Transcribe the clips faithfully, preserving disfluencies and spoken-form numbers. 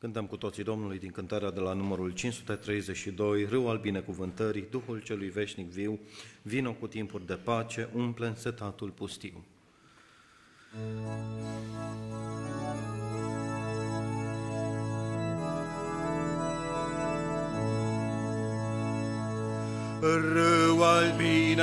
Cântăm cu toții Domnului din cântarea de la numărul cinci sute treizeci și doi, Râu al binecuvântării, Duhul celui veșnic viu, vino cu timpuri de pace, umple însetatul pustiu. Râu al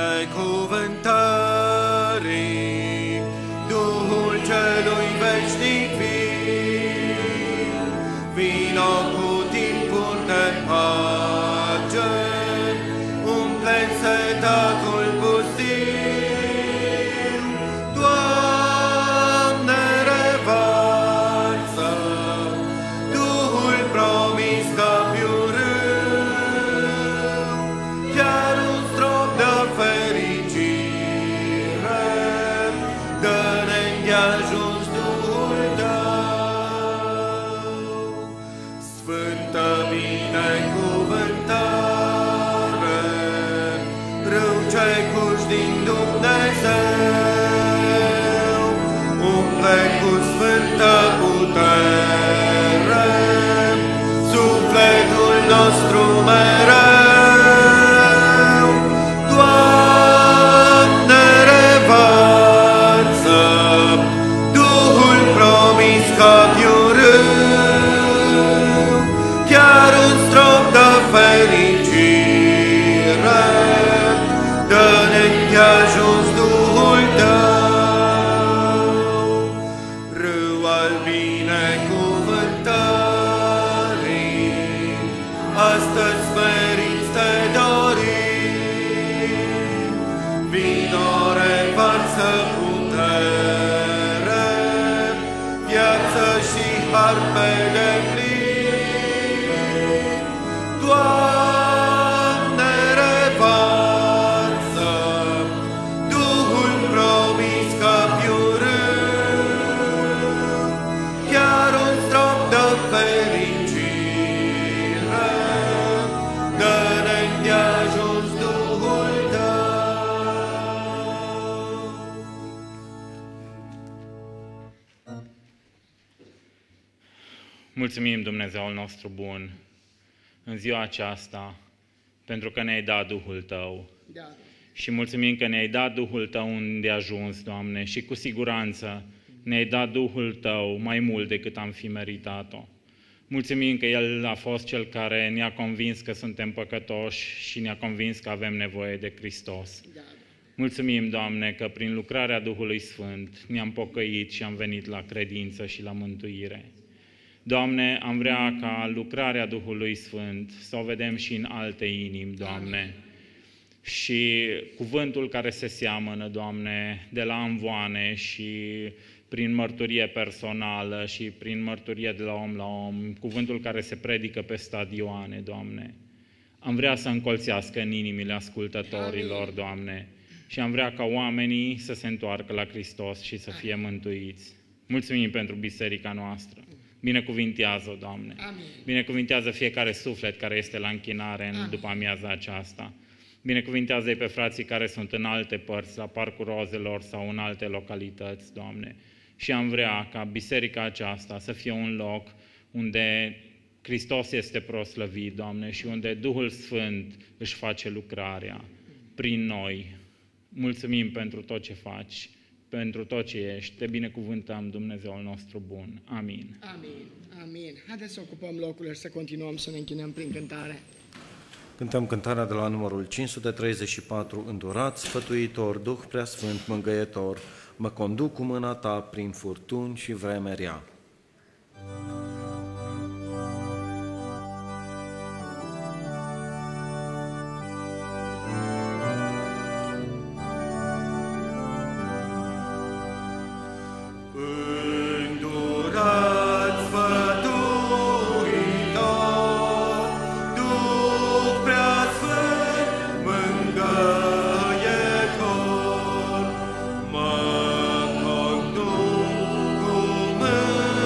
binecuvântării, Duhul celui veșnic viu, vino cu timpuri de pace, umple însetatul pustiu. Doamne, revarsă Duhul promis ca piu râu, chiar un strop de fericire, dă-ne îndeajuns Duhul Tău. Sfântă binecuvântare, râu ce curgi din Dumnezeu, umple cu sfântă putere sufletul nostru mereu. Doamne, revarsă Duhul promis ca piu râu, chiar un strop de fericire, dă-ne îndeajuns Duhul Tău. Râu al binecuvântării, astăzi meriți te dorim, vino, revarsă putere, viață și har pe deplin. Doamne, revarsă Duhul promis ca piu râu, chiar un strop de fericire, dă-ne îndeajuns Duhul Tău. Mulțumim, Dumnezeul nostru bun, în ziua aceasta, pentru că ne-ai dat Duhul Tău. Da. Și mulțumim că ne-ai dat Duhul Tău unde ajuns, Doamne, și cu siguranță ne-ai dat Duhul Tău mai mult decât am fi meritat-o. Mulțumim că El a fost Cel care ne-a convins că suntem păcătoși și ne-a convins că avem nevoie de Hristos. Da. Mulțumim, Doamne, că prin lucrarea Duhului Sfânt ne-am pocăit și am venit la credință și la mântuire. Doamne, am vrea ca lucrarea Duhului Sfânt să o vedem și în alte inimi, Doamne. Și cuvântul care se seamănă, Doamne, de la amvoane și prin mărturie personală și prin mărturie de la om la om, cuvântul care se predică pe stadioane, Doamne. Am vrea să încolțească în inimile ascultătorilor, Doamne, și am vrea ca oamenii să se întoarcă la Hristos și să fie mântuiți. Mulțumim pentru biserica noastră. Binecuvintează-o, Doamne. Amin. Binecuvintează fiecare suflet care este la închinare în după amiaza aceasta. Binecuvintează-i pe frații care sunt în alte părți, la Parcul Rozelor sau în alte localități, Doamne. Și am vrea ca biserica aceasta să fie un loc unde Hristos este proslăvit, Doamne, și unde Duhul Sfânt își face lucrarea prin noi. Mulțumim pentru tot ce faci, pentru tot ce ești. Te binecuvântăm, Dumnezeul nostru bun. Amin. Amin. Amin. Haideți să ocupăm locurile și să continuăm să ne închinăm prin cântare. Cântăm cântarea de la numărul cinci sute treizeci și patru, Îndurați, sfătuitor, Duh preasfânt, mângâietor, mă conduc cu mâna ta prin furtuni și vreme rea. Îndurați, sfătuitor, Duh preasfânt, mângâietor, mă conduc cu mâna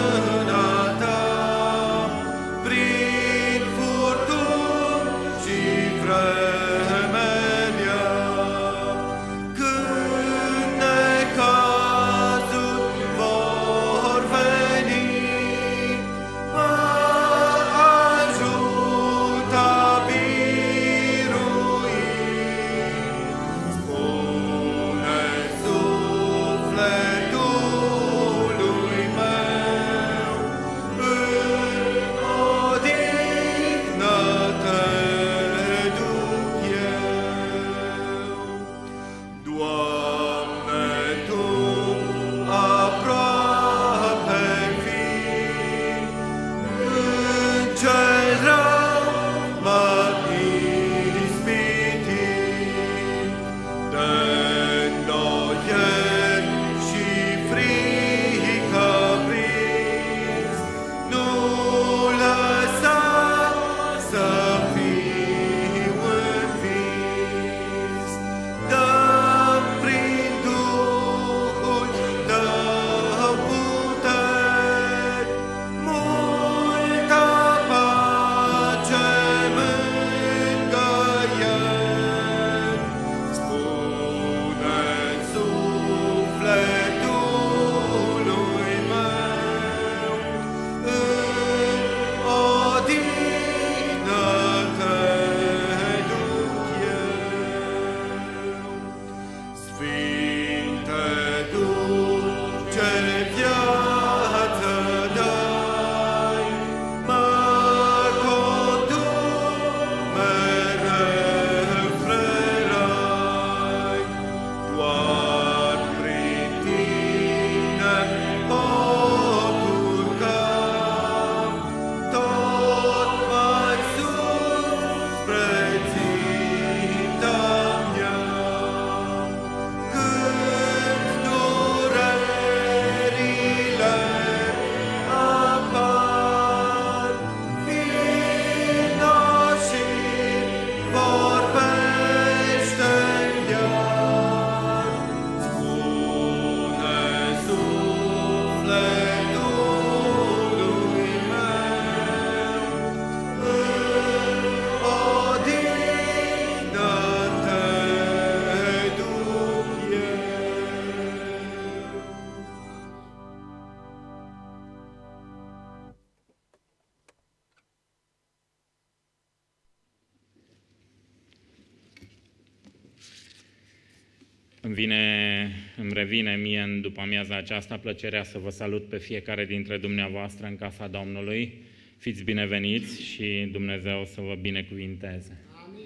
Îmi, vine, îmi revine mie în după amiaza aceasta plăcerea să vă salut pe fiecare dintre dumneavoastră în casa Domnului. Fiți bineveniți și Dumnezeu să vă binecuvinteze. Amin.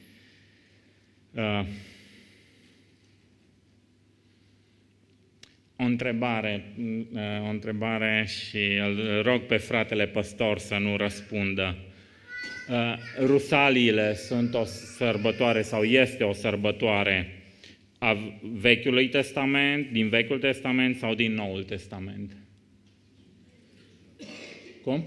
Uh, o întrebare, uh, o întrebare și îl rog pe fratele păstor să nu răspundă. Uh, Rusaliile sunt o sărbătoare sau este o sărbătoare a Vechiului Testament, din Vechiul Testament sau din Noul Testament? Cum?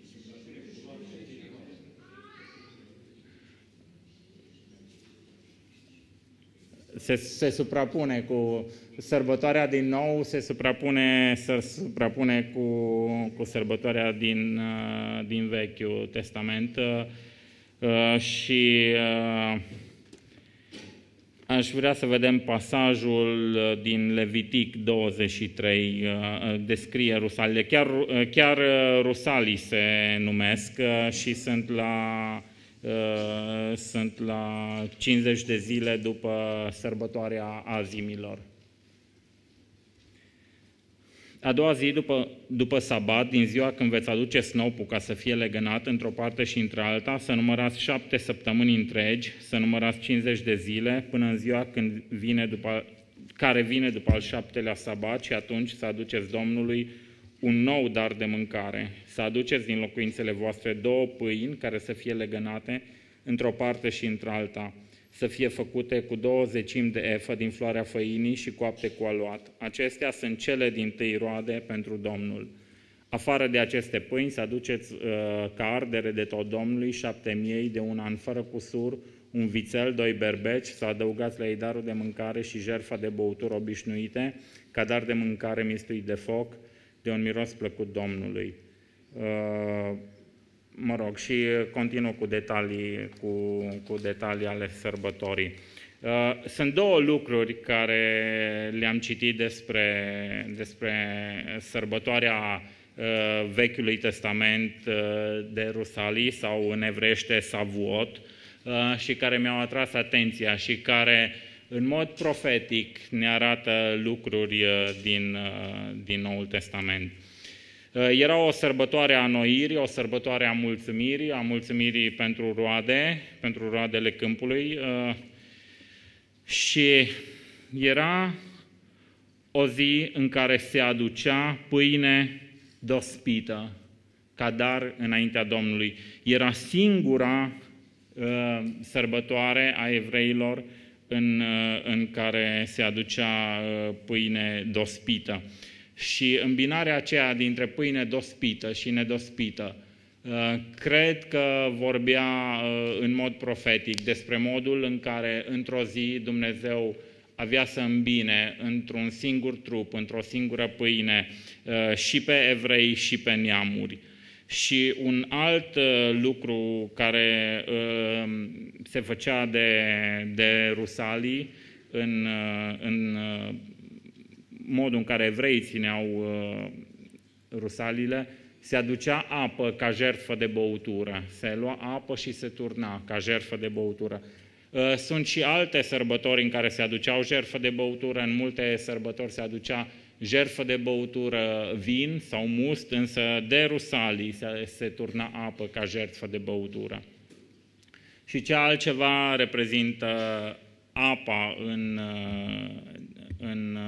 Se, se suprapune cu sărbătoarea din Nou, se suprapune, se suprapune cu, cu sărbătoarea din, din Vechiul Testament uh, și uh, aș vrea să vedem pasajul din Levitic douăzeci și trei, descrie rusalile. Chiar, chiar rusalii se numesc și sunt la, sunt la cincizeci de zile după sărbătoarea azimilor. A doua zi, după, după sabat, din ziua când veți aduce snopul ca să fie legănat într-o parte și într-alta, să numărați șapte săptămâni întregi, să numărați cincizeci de zile, până în ziua când vine după, care vine după al șaptelea sabat și atunci să aduceți Domnului un nou dar de mâncare. Să aduceți din locuințele voastre două pâini care să fie legănate într-o parte și într-alta, să fie făcute cu două zecimi de efă din floarea făinii și coapte cu aluat. Acestea sunt cele dintâi roade pentru Domnul. Afară de aceste pâini să aduceți uh, ca ardere de tot Domnului șapte miei de un an fără cusur, un vițel, doi berbeci, să adăugați la ei darul de mâncare și jertfa de băutură obișnuite, ca dar de mâncare mistuit de foc, de un miros plăcut Domnului. Uh, Mă rog, și continuă cu detalii, cu, cu detalii ale sărbătorii. Sunt două lucruri care le-am citit despre, despre sărbătoarea Vechiului Testament de Rusalii sau în evreiește Savuot și care mi-au atras atenția și care în mod profetic ne arată lucruri din, din Noul Testament. Era o sărbătoare a înnoirii, o sărbătoare a mulțumirii, a mulțumirii pentru roade, pentru roadele câmpului și era o zi în care se aducea pâine dospită ca dar înaintea Domnului. Era singura sărbătoare a evreilor în, în care se aducea pâine dospită. Și îmbinarea aceea dintre pâine dospită și nedospită, cred că vorbea în mod profetic despre modul în care într-o zi Dumnezeu avea să îmbine într-un singur trup, într-o singură pâine, și pe evrei și pe neamuri. Și un alt lucru care se făcea de, de rusalii în, în modul în care evreii țineau uh, rusalile, se aducea apă ca jertfă de băutură. Se lua apă și se turna ca jertfă de băutură. Uh, sunt și alte sărbători în care se aduceau jertfă de băutură. În multe sărbători se aducea jertfă de băutură vin sau must, însă de rusalii se, se turna apă ca jertfă de băutură. Și ce altceva reprezintă apa în, în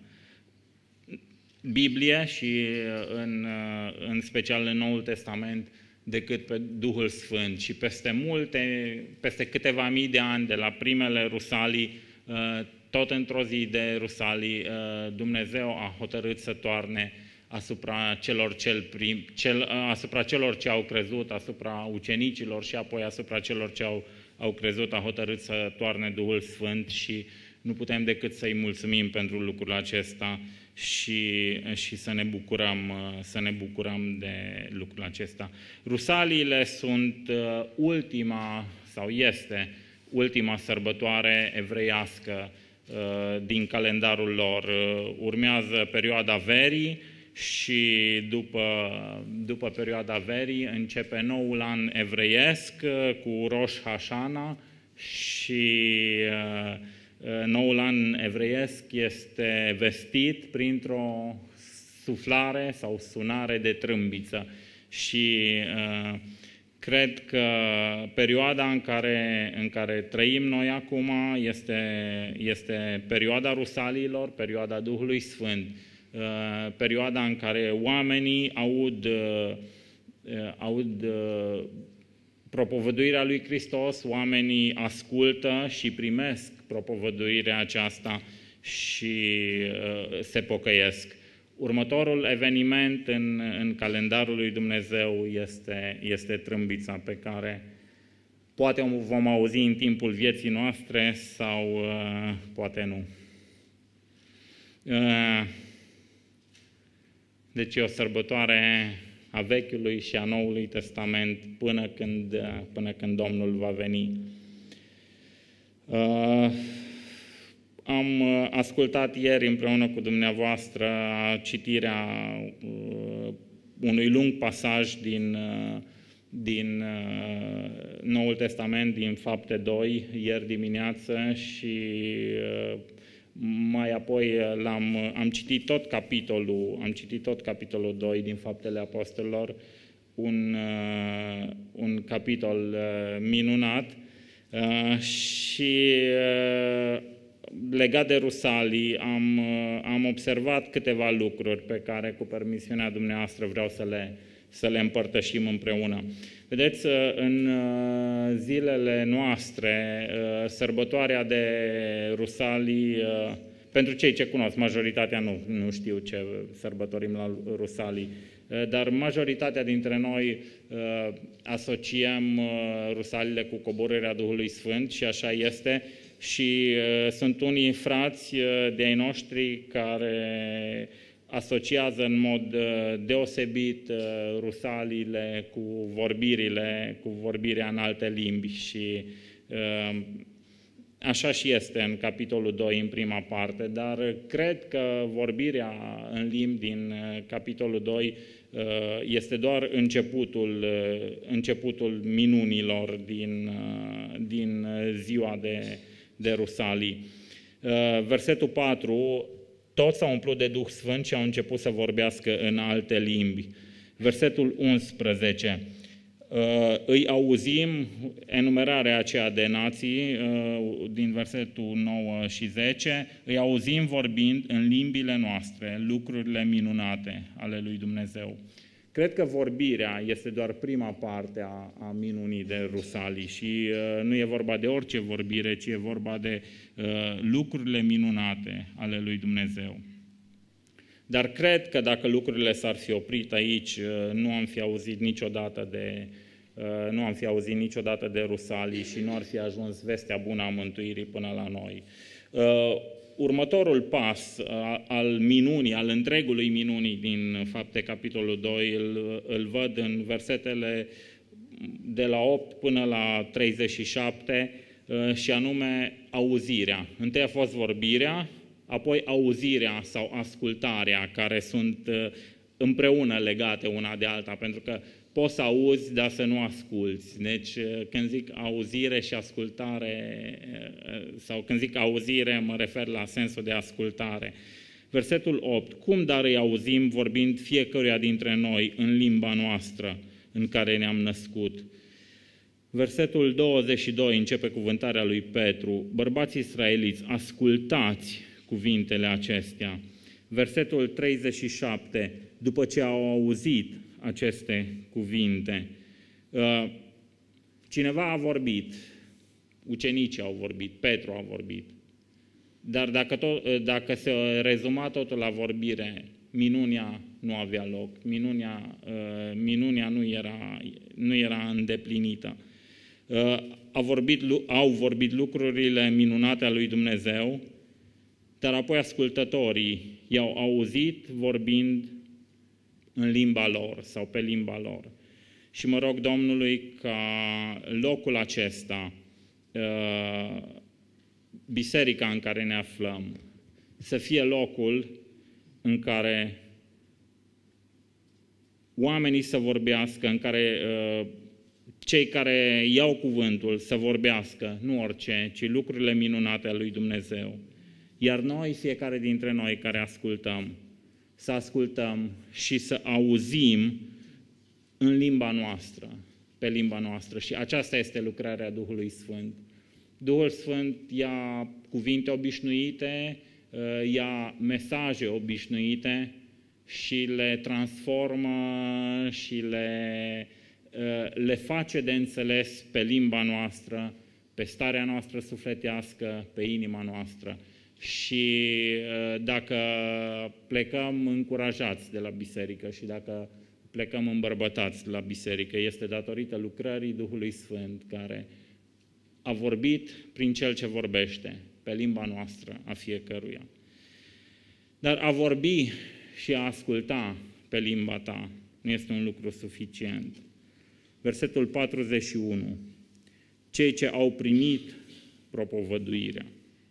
Biblie și în, în special în Noul Testament decât pe Duhul Sfânt. Și peste multe, peste câteva mii de ani de la primele rusalii, tot într-o zi de rusalii, Dumnezeu a hotărât să toarne asupra celor, cel prim, cel, asupra celor ce au crezut, asupra ucenicilor și apoi asupra celor ce au, au crezut, a hotărât să toarne Duhul Sfânt și nu putem decât să-i mulțumim pentru lucrul acesta și, și să ne bucurăm, să ne bucurăm de lucrul acesta. Rusaliile sunt ultima, sau este ultima sărbătoare evreiască din calendarul lor. Urmează perioada verii și după, după perioada verii începe noul an evreiesc cu Rosh Hashana și Noul an evreiesc este vestit printr-o suflare sau sunare de trâmbiță și uh, cred că perioada în care, în care trăim noi acum este, este perioada Rusaliilor, perioada Duhului Sfânt, uh, perioada în care oamenii aud, uh, aud uh, propovăduirea lui Hristos, oamenii ascultă și primesc propovăduirea aceasta și uh, se pocăiesc. Următorul eveniment în, în calendarul lui Dumnezeu este, este trâmbița pe care poate o vom auzi în timpul vieții noastre sau uh, poate nu. Uh, deci e o sărbătoare a Vechiului și a Noului Testament până când, până când Domnul va veni. Uh, am ascultat ieri împreună cu dumneavoastră citirea uh, unui lung pasaj din, uh, din uh, Noul Testament, din Fapte doi, ieri dimineață și uh, mai apoi l-am, am citit tot capitolul, am citit tot capitolul doi din Faptele Apostolilor, un, uh, un capitol uh, minunat uh, și uh, legat de Rusalii am, uh, am observat câteva lucruri pe care, cu permisiunea dumneavoastră, vreau să le, să le împărtășim împreună. Vedeți, în zilele noastre, sărbătoarea de Rusalii, pentru cei ce cunosc, majoritatea nu, nu știu ce sărbătorim la Rusalii, dar majoritatea dintre noi asociem Rusaliile cu coborârea Duhului Sfânt și așa este. Și sunt unii frați de-ai noștri care asociază în mod deosebit Rusaliile cu vorbirile, cu vorbirea în alte limbi și așa și este în capitolul doi, în prima parte, dar cred că vorbirea în limbi din capitolul doi este doar începutul, începutul minunilor din, din ziua de, de Rusalii. Versetul patru, toți s-au umplut de Duh Sfânt și au început să vorbească în alte limbi. Versetul unsprezece. Îi auzim, enumerarea aceea de nații, din versetul nouă și zece, îi auzim vorbind în limbile noastre lucrurile minunate ale lui Dumnezeu. Cred că vorbirea este doar prima parte a, a minunii de Rusalii și uh, nu e vorba de orice vorbire, ci e vorba de uh, lucrurile minunate ale lui Dumnezeu. Dar cred că dacă lucrurile s-ar fi oprit aici, uh, nu am fi auzit niciodată de, uh, nu am fi auzit niciodată de Rusalii și nu ar fi ajuns vestea bună a mântuirii până la noi. Uh, Următorul pas al minunii, al întregului minunii din Fapte, capitolul doi, îl, îl văd în versetele de la opt până la treizeci și șapte, și anume auzirea. Întâi a fost vorbirea, apoi auzirea sau ascultarea, care sunt împreună legate una de alta, pentru că poți să auzi, dar să nu asculți. Deci, când zic auzire și ascultare, sau când zic auzire, mă refer la sensul de ascultare. Versetul opt. Cum dar îi auzim vorbind fiecăruia dintre noi în limba noastră în care ne-am născut? Versetul douăzeci și doi începe cuvântarea lui Petru. Bărbați israeliți, ascultați cuvintele acestea. Versetul treizeci și șapte. După ce au auzit aceste cuvinte, cineva a vorbit, ucenicii au vorbit, Petru a vorbit, dar dacă, tot, dacă se rezuma totul la vorbire, minunia nu avea loc, minunia, minunia nu, era, nu era îndeplinită. A vorbit, au vorbit lucrurile minunate ale lui Dumnezeu, dar apoi ascultătorii i-au auzit vorbind în limba lor sau pe limba lor. Și mă rog Domnului ca locul acesta, biserica în care ne aflăm, să fie locul în care oamenii să vorbească, în care cei care iau cuvântul să vorbească, nu orice, ci lucrurile minunate ale lui Dumnezeu. Iar noi, fiecare dintre noi care ascultăm, să ascultăm și să auzim în limba noastră, pe limba noastră. Și aceasta este lucrarea Duhului Sfânt. Duhul Sfânt ia cuvinte obișnuite, ia mesaje obișnuite și le transformă și le, le face de înțeles pe limba noastră, pe starea noastră sufletească, pe inima noastră. Și dacă plecăm încurajați de la biserică și dacă plecăm îmbărbătați de la biserică, este datorită lucrării Duhului Sfânt care a vorbit prin Cel ce vorbește, pe limba noastră a fiecăruia. Dar a vorbi și a asculta pe limba ta nu este un lucru suficient. Versetul patruzeci și unu. Cei ce au primit propovăduirea.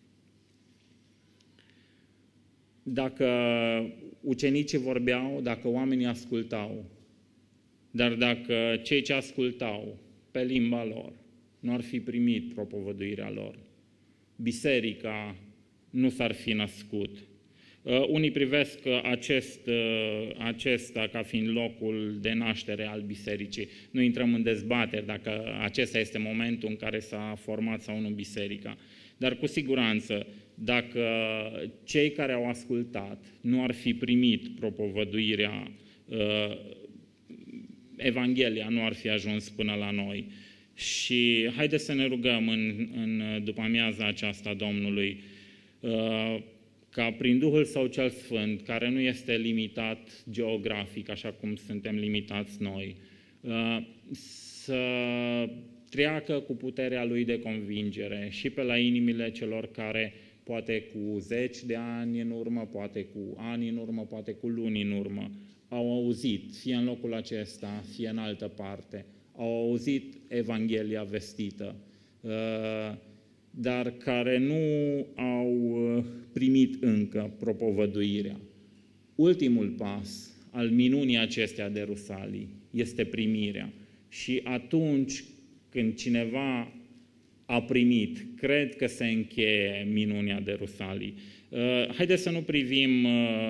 Dacă ucenicii vorbeau, dacă oamenii ascultau, dar dacă cei ce ascultau pe limba lor nu ar fi primit propovăduirea lor, biserica nu s-ar fi născut. Uh, unii privesc acest, uh, acesta ca fiind locul de naștere al bisericii. Nu intrăm în dezbateri dacă acesta este momentul în care s-a format sau nu biserica. Dar cu siguranță, dacă cei care au ascultat nu ar fi primit propovăduirea, uh, Evanghelia nu ar fi ajuns până la noi. Și haideți să ne rugăm în, în după-amiaza aceasta Domnului, uh, ca prin Duhul Său cel Sfânt, care nu este limitat geografic, așa cum suntem limitați noi, uh, să treacă cu puterea Lui de convingere și pe la inimile celor care, poate cu zeci de ani în urmă, poate cu ani în urmă, poate cu luni în urmă, au auzit, fie în locul acesta, fie în altă parte, au auzit Evanghelia vestită, dar care nu au primit încă propovăduirea. Ultimul pas al minunii acestea de Rusalii este primirea. Și atunci când cineva a primit, cred că se încheie minunea de Rusalii. Haideți să nu privim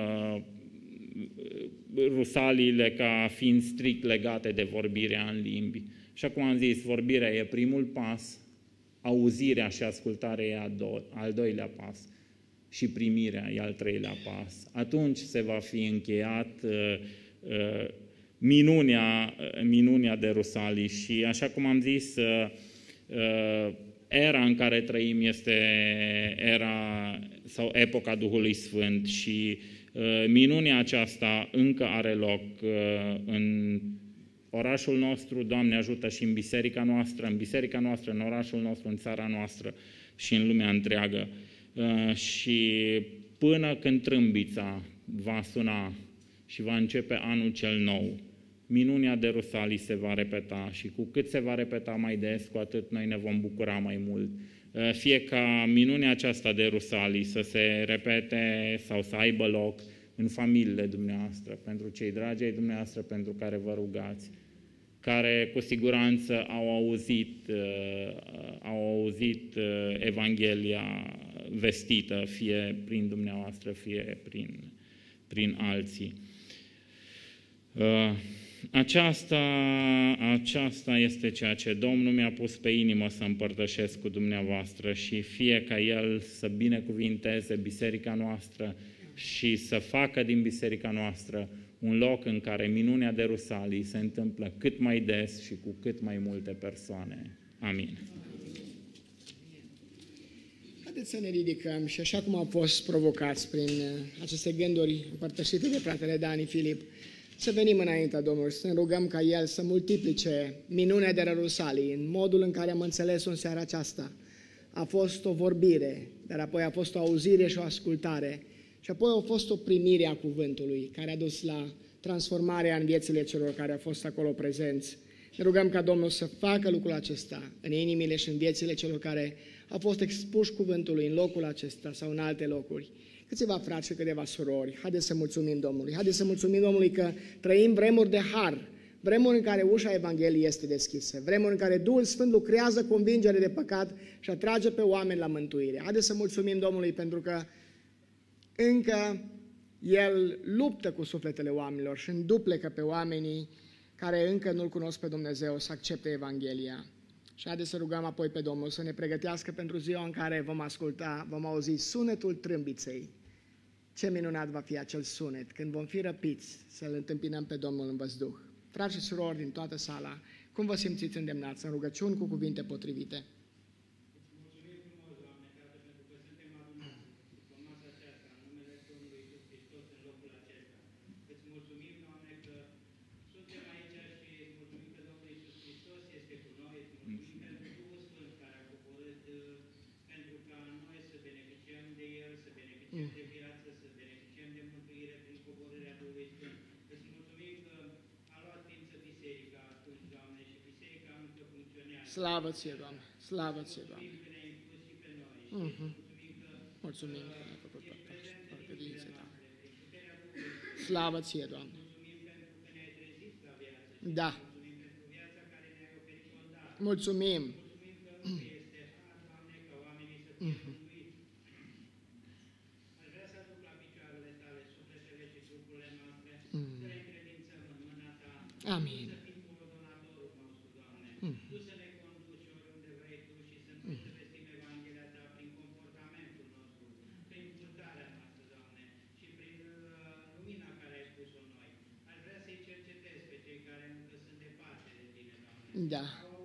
Rusaliile ca fiind strict legate de vorbirea în limbi. Așa cum am zis, vorbirea e primul pas, auzirea și ascultarea e al doilea pas și primirea e al treilea pas. Atunci se va fi încheiat uh, uh, minunea, minunea de Rusalii și așa cum am zis, uh, uh, era în care trăim este era sau epoca Duhului Sfânt și uh, minunea aceasta încă are loc uh, în orașul nostru, Doamne ajută, și în biserica noastră, în biserica noastră, în orașul nostru, în țara noastră și în lumea întreagă. Uh, și până când trâmbița va suna și va începe anul cel nou, minunea de Rusalii se va repeta și cu cât se va repeta mai des, cu atât noi ne vom bucura mai mult. Uh, fie ca minunea aceasta de Rusalii să se repete sau să aibă loc în familiile dumneavoastră, pentru cei dragi ai dumneavoastră pentru care vă rugați, care cu siguranță au auzit, uh, au auzit uh, Evanghelia vestită, fie prin dumneavoastră, fie prin, prin alții. Uh, aceasta, aceasta este ceea ce Domnul mi-a pus pe inimă să împărtășesc cu dumneavoastră și fie ca El să binecuvinteze biserica noastră și să facă din biserica noastră un loc în care minunea de Rusalii se întâmplă cât mai des și cu cât mai multe persoane. Amin. Haideți să ne ridicăm și așa cum am fost provocați prin aceste gânduri împărtășite de fratele Dani Filip, să venim înaintea Domnului, să ne rugăm ca El să multiplice minunea de Rusalii în modul în care am înțeles-o în seara aceasta. A fost o vorbire, dar apoi a fost o auzire și o ascultare. Și apoi a fost o primire a cuvântului, care a dus la transformarea în viețile celor care au fost acolo prezenți. Ne rugăm ca Domnul să facă lucrul acesta în inimile și în viețile celor care au fost expuși cuvântului în locul acesta sau în alte locuri. Câțiva frați și câteva surori, haideți să mulțumim Domnului. Haideți să mulțumim Domnului că trăim vremuri de har, Vremuri în care ușa Evangheliei este deschisă, vremuri în care Duhul Sfânt lucrează convingere de păcat și atrage pe oameni la mântuire. Haideți să mulțumim Domnului pentru că încă El luptă cu sufletele oamenilor și înduplecă pe oamenii care încă nu-L cunosc pe Dumnezeu să accepte Evanghelia. Și haideți să rugăm apoi pe Domnul să ne pregătească pentru ziua în care vom asculta, vom auzi sunetul trâmbiței. Ce minunat va fi acel sunet când vom fi răpiți să-L întâmpinăm pe Domnul în văzduh. Frați și surori din toată sala, cum vă simțiți îndemnați în rugăciuni cu cuvinte potrivite? Slavă ție, Doamne! Slavă ție, Doamne! Uh-huh. Mulțumim că ne-ai făcut păcălințe tale. Slavă ție, Doamne! Da! Mulțumim! Uh-huh. Amin. Mm. Da.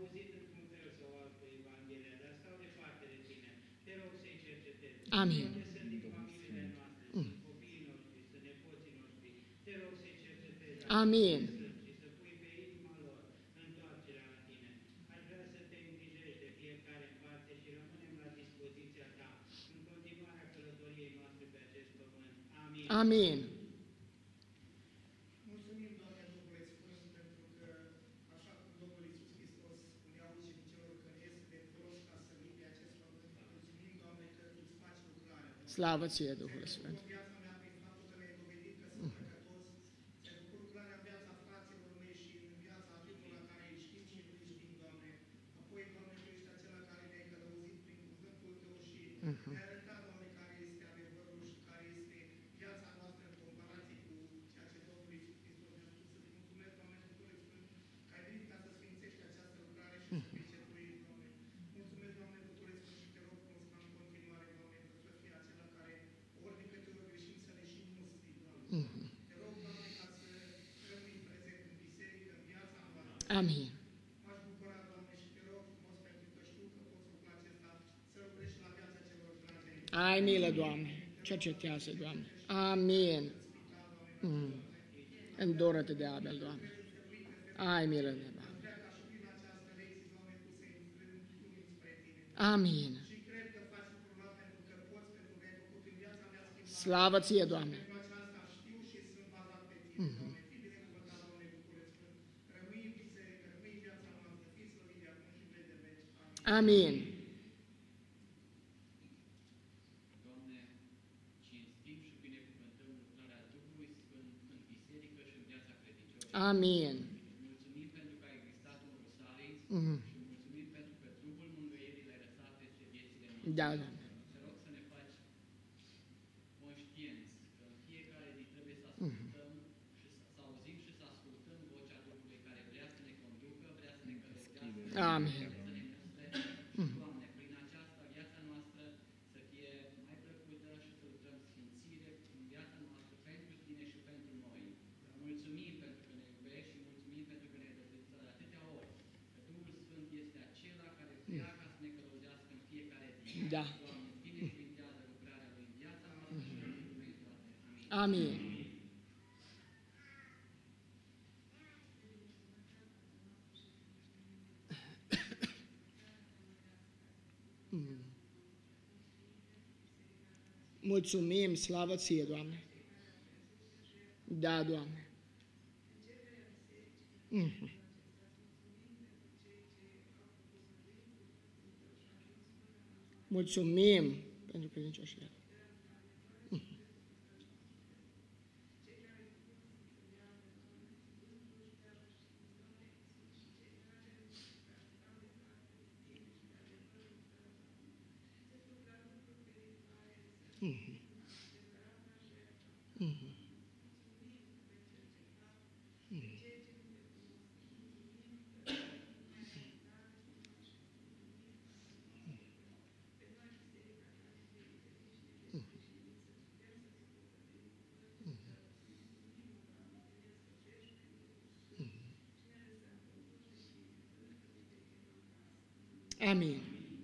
Amin. Mm. Amin. Amin. Mulțumim, Doamne, Duhule Sfânt, pentru că, așa cum Domnul Iisus Hristos spunea ucenicilor că este de folos ca să vii pe acest pământ, mulțumim, Doamne, că Tu îți faci lucrarea. Slavă ție, Duhul Sfânt. În viața mea, prin faptul că mi-ai dovedit că sunt păcătos, ți-ai făcut lucrarea în viața fraților mei și în viața tuturor care îi știm și nu îi știm, Doamne. Apoi, Doamne, Tu ești acela care ne-ai călăuzit prin cuvântul Tău și Mhm. ne-ai arătat, Doamne, care este adevărul și care este viața noastră în comparație cu ceea ce Domnul Iisus Hristos ne-a spus. Să-ți mulțumesc, Doamne, Duhule Sfânt, că ai venit ca să sfințești această lucrare și să fii ce Tu ești, Doamne. Mulțumesc, Doamne, Duhule Sfânt, și Te rog frumos ca în continuare, Doamne, că să fii acela care ori de câte ori greșim să ne și mustri, Doamne. Mhm. Te rog, Doamne, ca să rămâi prezent în biserică, în viața noastră. Amin. M-aș bucura, Doamne, și Te rog frumos, pentru că știu că poți lucra acesta, să lucrezi la viața celor dragi ai Tăi. Ai milă, Doamne. Cercetează, Doamne. Amin. Mm. Îndură-te de Abel, Doamne. Ai milă de Abel. Vrea ca și prin această lecție, Doamne, Tu să-i îndrumi spre Tine. Amin. Și cred că faci lucrul ăla pentru că poți, pentru că ai făcut în viața mea schimbare. Slavă ție, Doamne. Pentru aceasta știu și sunt bazat pe Tine, Doamne. Fii binecuvântat, Doamne, Duhule Sfânt. Rămâi în biserică, rămâi în viața noastră, fii slăvit de acum și pe de veci. Amin. Amin. Doamne, cinstim și binecuvântăm lucrarea Duhului Sfânt în biserică și în viața credincioșilor. Amin. Mulțumim pentru că a existat un Rusalii Mhm. și mulțumim pentru că Duhul Mântuirii l-ai lăsat peste viețile noastre. Da, Doamne. Te rog să ne faci conștienți că în fiecare zi trebuie să ascultăm și să, să auzim și să ascultăm vocea Duhului care vrea să ne conducă, vrea să ne călăuzească, Amin. să ne păstreze. Doamne, prin aceasta viața noastră să fie mai plăcută și să lucrăm sfințire în viața noastră pentru Tine și pentru noi. Mulțumim pentru că ne iubești și mulțumim pentru că ne-ai dăruit de atâtea ori că Duhul Sfânt este acela care vrea ca să ne călăuzească în fiecare zi. Da. Doamne, binecuvintează lucrarea Lui în viața noastră și în lumea toate. Amin. Amin. Mm. Mulțumim, slavă ție, Doamne. Da, Doamne. Mhm. Mulțumim pentru credincioșie. Mhm. Amin.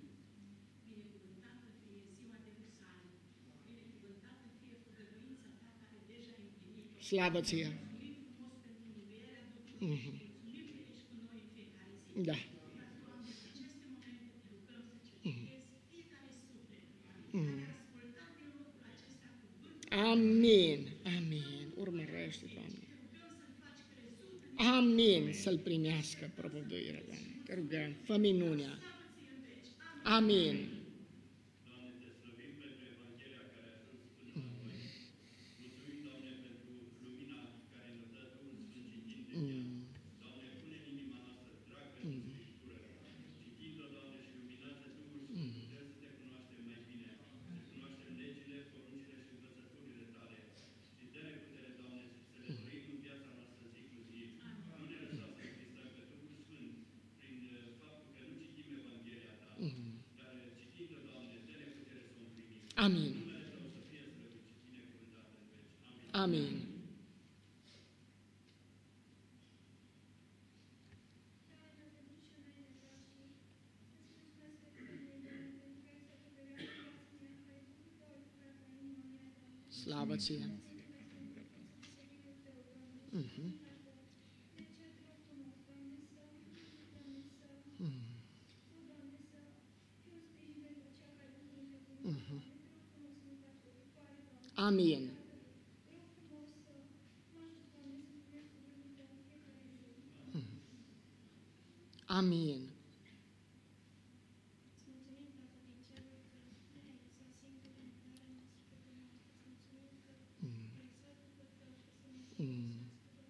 Slavă ție. Mhm. Da. Mhm. Mhm. Amin. Amin. Urmărește, Doamne. Amin. Să-L primească propovăduirea, Doamne. Te rugăm. Fă minunea. Amin. Doamne, te slăvim pentru Evanghelia care a ajuns până la noi. Mulțumim, Doamne, pentru lumina care ne dă Duhul Sfânt citind din ea. Doamne, pune în inima noastră drag pentru Scriptură. Citind-o, Doamne, și luminată Duhul Sfânt, putem să te cunoaștem mai bine, să cunoaștem legile, poruncile și învățăturile Tale. Și dă-ne putere, Doamne, să le trăim în viața noastră zi cu zi. Nu ne lăsa să întristăm pe Duhul Sfânt prin uh, faptul că nu citim Evanghelia Ta. Dar citind-o, Doamne, dă-ne putere să o împlinim. Amin. Numele Tău să fie slăvit și binecuvântat în veci. Amin. Amin. Slavă ție. Mhm. Mhm. Amin. Amin. Mm.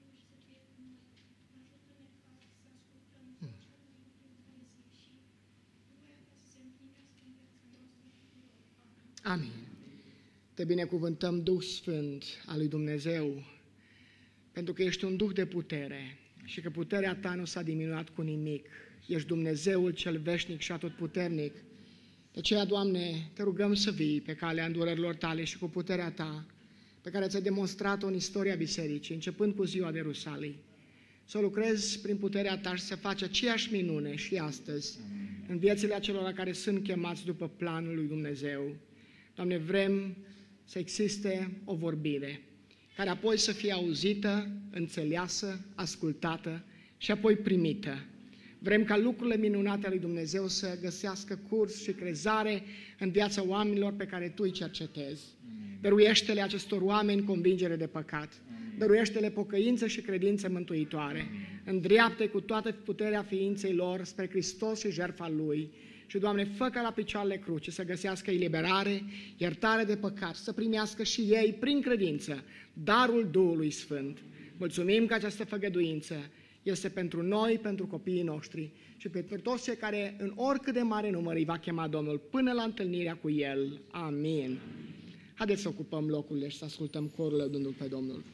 Amin. Te binecuvântăm, Duh Sfânt al lui Dumnezeu, pentru că ești un Duh de putere și că puterea ta nu s-a diminuat cu nimic. Ești Dumnezeul cel veșnic și atotputernic. De aceea, Doamne, te rugăm să vii pe calea îndurărilor tale și cu puterea ta, pe care ți-ai demonstrat-o în istoria bisericii, începând cu ziua de Rusalii. Să lucrezi prin puterea ta și să faci aceeași minune și astăzi în viețile acelora care sunt chemați după planul lui Dumnezeu. Doamne, vrem să existe o vorbire, care apoi să fie auzită, înțeleasă, ascultată și apoi primită. Vrem ca lucrurile minunate ale lui Dumnezeu să găsească curs și crezare în viața oamenilor pe care Tu îi cercetezi. Dăruiește-le acestor oameni convingere de păcat. Dăruiește-le pocăință și credință mântuitoare. Îndreaptă cu toată puterea ființei lor spre Hristos și jertfa Lui. Și, Doamne, fă ca la picioarele crucii să găsească eliberare, iertare de păcat, să primească și ei, prin credință, darul Duhului Sfânt. Mulțumim că această făgăduință este pentru noi, pentru copiii noștri și pentru toți cei care în oricât de mare număr îi va chema Domnul până la întâlnirea cu El. Amin. Haideți să ocupăm locurile și să ascultăm corul lăudându-L pe Domnul.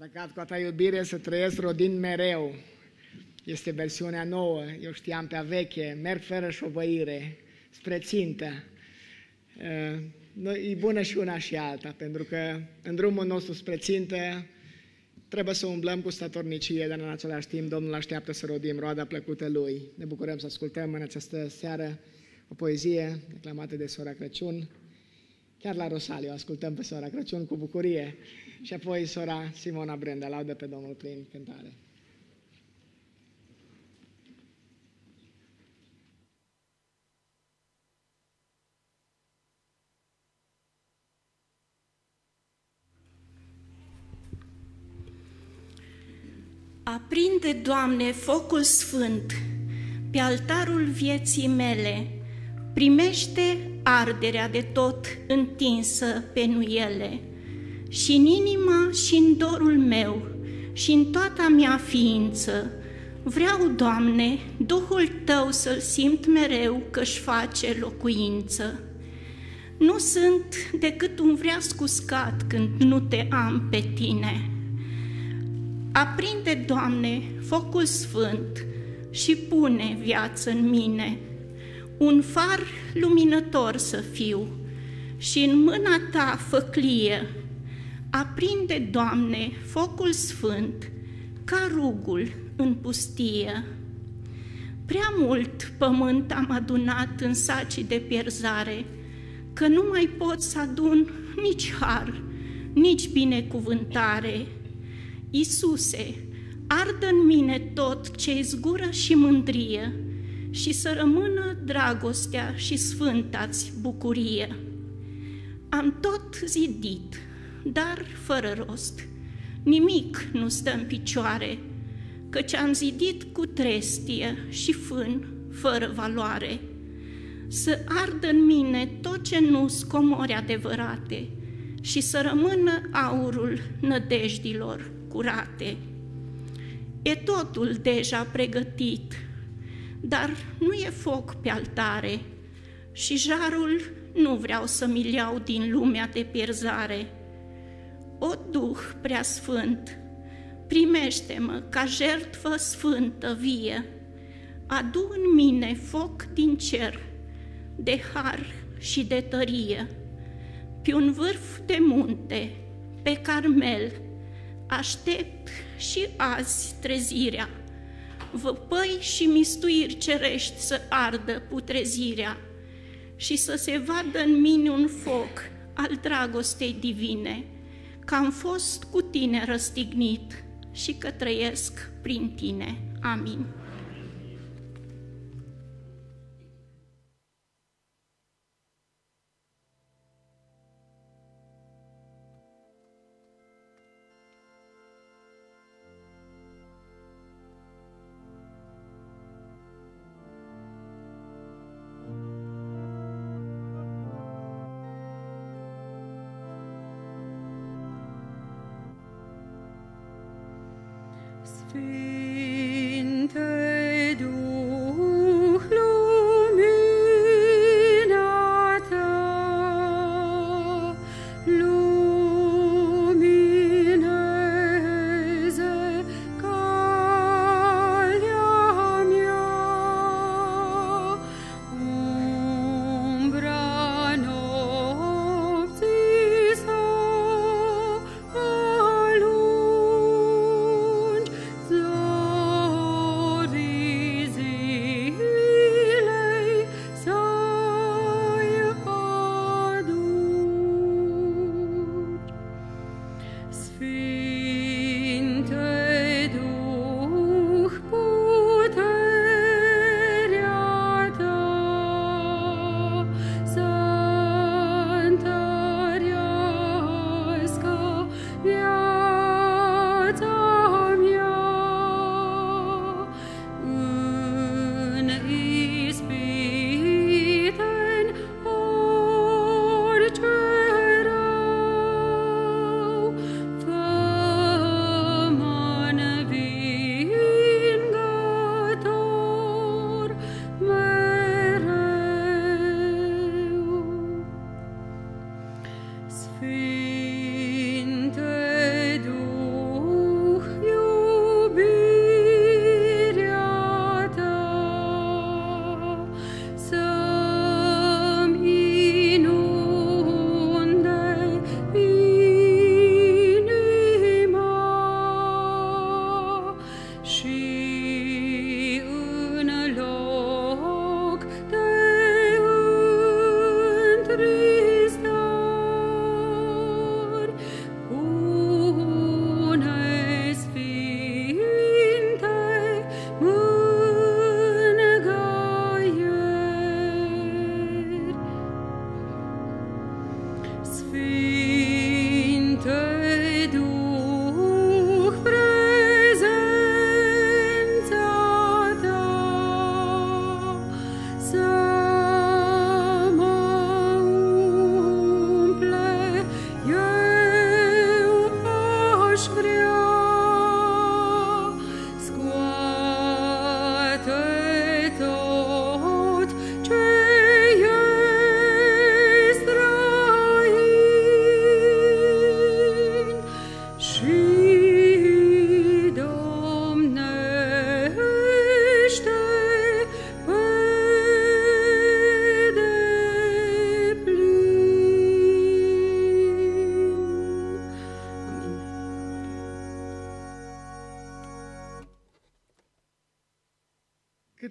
arătat cu atâta iubire să trăiesc rodind mereu. Este versiunea nouă, eu știam pe a veche, merg fără șovăire, spre țintă. E bună și una și alta, pentru că în drumul nostru spre țintă trebuie să umblăm cu statornicie, dar în același timp Domnul așteaptă să rodim roada plăcută Lui. Ne bucurăm să ascultăm în această seară o poezie declamată de sora Crăciun. Chiar la Rosalie o ascultăm pe sora Crăciun cu bucurie și apoi sora Simona Brenda laudă pe Domnul prin cântare. Aprinde, Doamne, focul sfânt pe altarul vieții mele, primește arderea de tot întinsă pe nuiele, și în inima și în dorul meu și în toată mea ființă vreau, Doamne, Duhul Tău să-L simt mereu că-și face locuință. Nu sunt decât un vreasc uscat când nu te am pe Tine. Aprinde, Doamne, focul sfânt și pune viață în mine, un far luminător să fiu și în mâna Ta făclie. Aprinde, Doamne, focul sfânt ca rugul în pustie. Prea mult pământ am adunat în sacii de pierzare, că nu mai pot să adun nici har, nici binecuvântare. Iisuse, ardă în mine tot ce-i zgură și mândrie și să rămână dragostea și sfânta-ți bucurie. Am tot zidit, dar fără rost, nimic nu stă în picioare, căci am zidit cu trestie și fân fără valoare. Să ardă în mine tot ce nu scomori adevărate și să rămână aurul nădejdilor curate. E totul deja pregătit, dar nu e foc pe altare și jarul nu vreau să mi-l iau din lumea de pierzare. O Duh preasfânt, primește-mă ca jertfă sfântă vie, adu în mine foc din cer, de har și de tărie. Pe un vârf de munte, pe Carmel, aștept și azi trezirea, văpăi și mistuiri cerești să ardă putrezirea și să se vadă în mine un foc al dragostei divine, că am fost cu Tine răstignit și că trăiesc prin Tine. Amin. Sfinte Duh, lumina Ta, lumineze calea mea, umbra nopții să alungi,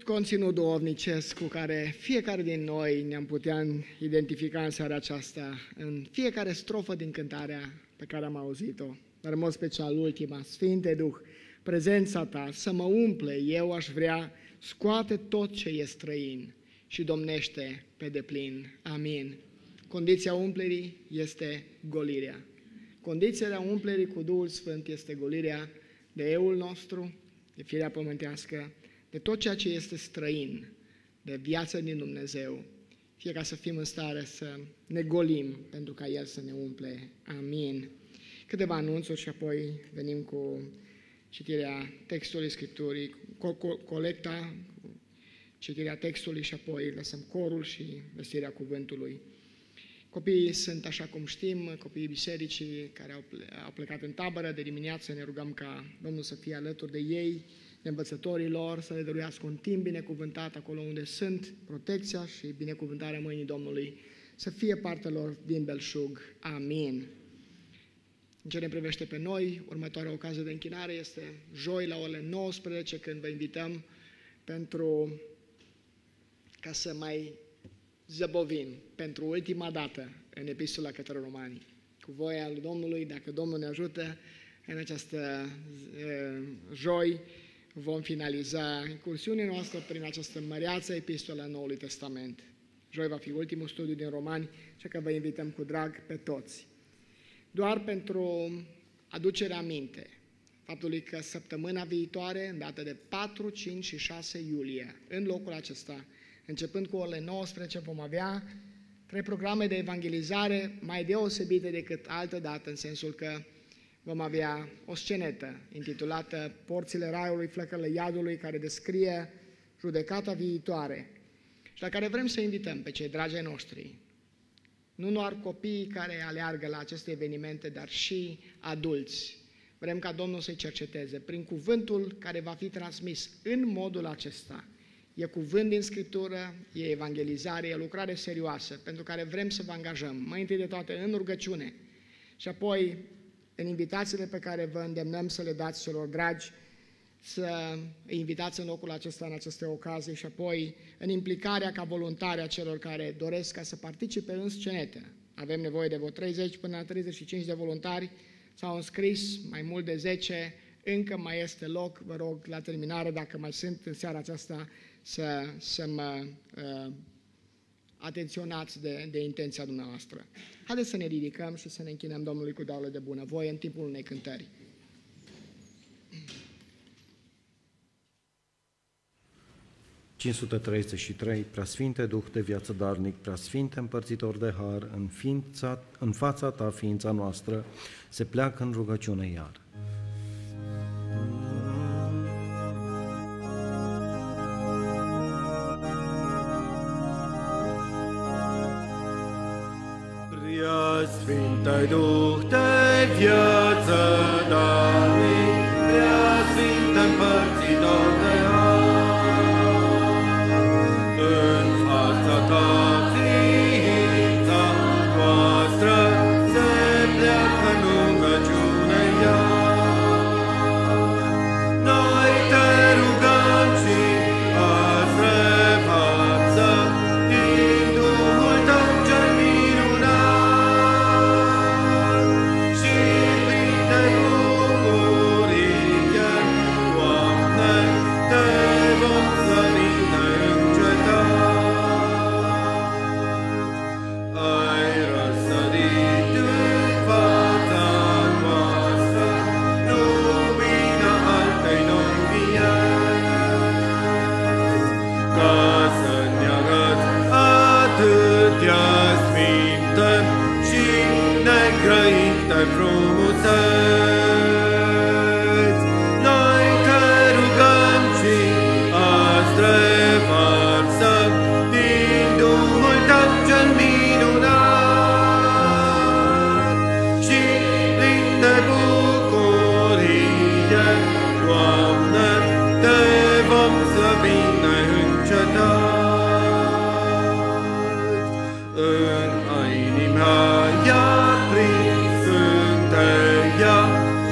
conținut duhovnicesc cu care fiecare din noi ne-am putea identifica în seara aceasta, în fiecare strofă din cântarea pe care am auzit-o, dar în mod special ultima, Sfinte Duh, prezența Ta să mă umple, eu aș vrea, scoate tot ce e străin și domnește pe deplin. Amin. Condiția umplerii este golirea. Condiția umplerii cu Duhul Sfânt este golirea de eul nostru, de firea pământească, de tot ceea ce este străin, de viața din Dumnezeu, fie ca să fim în stare să ne golim pentru ca El să ne umple. Amin. Câteva anunțuri și apoi venim cu citirea textului Scripturii, co- co- colecta, citirea textului și apoi lăsăm corul și vestirea cuvântului. Copiii sunt, așa cum știm, copiii bisericii care au plecat în tabără de dimineață, ne rugăm ca Domnul să fie alături de ei, de învățătorii lor, să le dăruiască un timp binecuvântat acolo unde sunt, protecția și binecuvântarea mâinii Domnului, să fie partea lor din belșug. Amin. În ce ne privește pe noi, următoarea ocazie de închinare este joi la orele nouăsprezece, când vă invităm pentru ca să mai zăbovim pentru ultima dată în Epistola către Romani. Cu voia lui Domnului, dacă Domnul ne ajută, în această uh, joi vom finaliza incursiunea noastră prin această măreață Epistolă a Noului Testament. Joi va fi ultimul studiu din Romani, așa că vă invităm cu drag pe toți. Doar pentru aducerea aminte faptului că săptămâna viitoare, în data de patru, cinci și șase iulie, în locul acesta, începând cu orele nouăsprezece, vom avea trei programe de evangelizare mai deosebite decât altă dată, în sensul că vom avea o scenetă intitulată Porțile Raiului, Flăcările Iadului, care descrie judecata viitoare și la care vrem să invităm pe cei dragi ai noștri, nu doar copiii care aleargă la aceste evenimente, dar și adulți. Vrem ca Domnul să-i cerceteze prin cuvântul care va fi transmis în modul acesta. E cuvânt din Scriptură, e evangelizare, e lucrare serioasă, pentru care vrem să vă angajăm, mai întâi de toate în rugăciune și apoi în invitațiile pe care vă îndemnăm să le dați celor dragi, să îi invitați în locul acesta, în aceste ocazii și apoi în implicarea ca voluntari a celor care doresc ca să participe în scenetă. Avem nevoie de vreo treizeci până la treizeci și cinci de voluntari, s-au înscris mai mult de zece, încă mai este loc, vă rog la terminare, dacă mai sunt în seara aceasta, să, să mă uh, atenționați de, de intenția dumneavoastră. Haideți să ne ridicăm și să ne închinăm Domnului cu darurile de bunăvoie în timpul unei cântări. cinci sute treizeci și trei, Preasfinte Duh de viață darnic, Preasfinte împărțitor de har, în, ființa, în fața Ta ființa noastră se pleacă în rugăciune iar. Preasfinte Duh de viață darnic, Preasfinte împărțitor de har,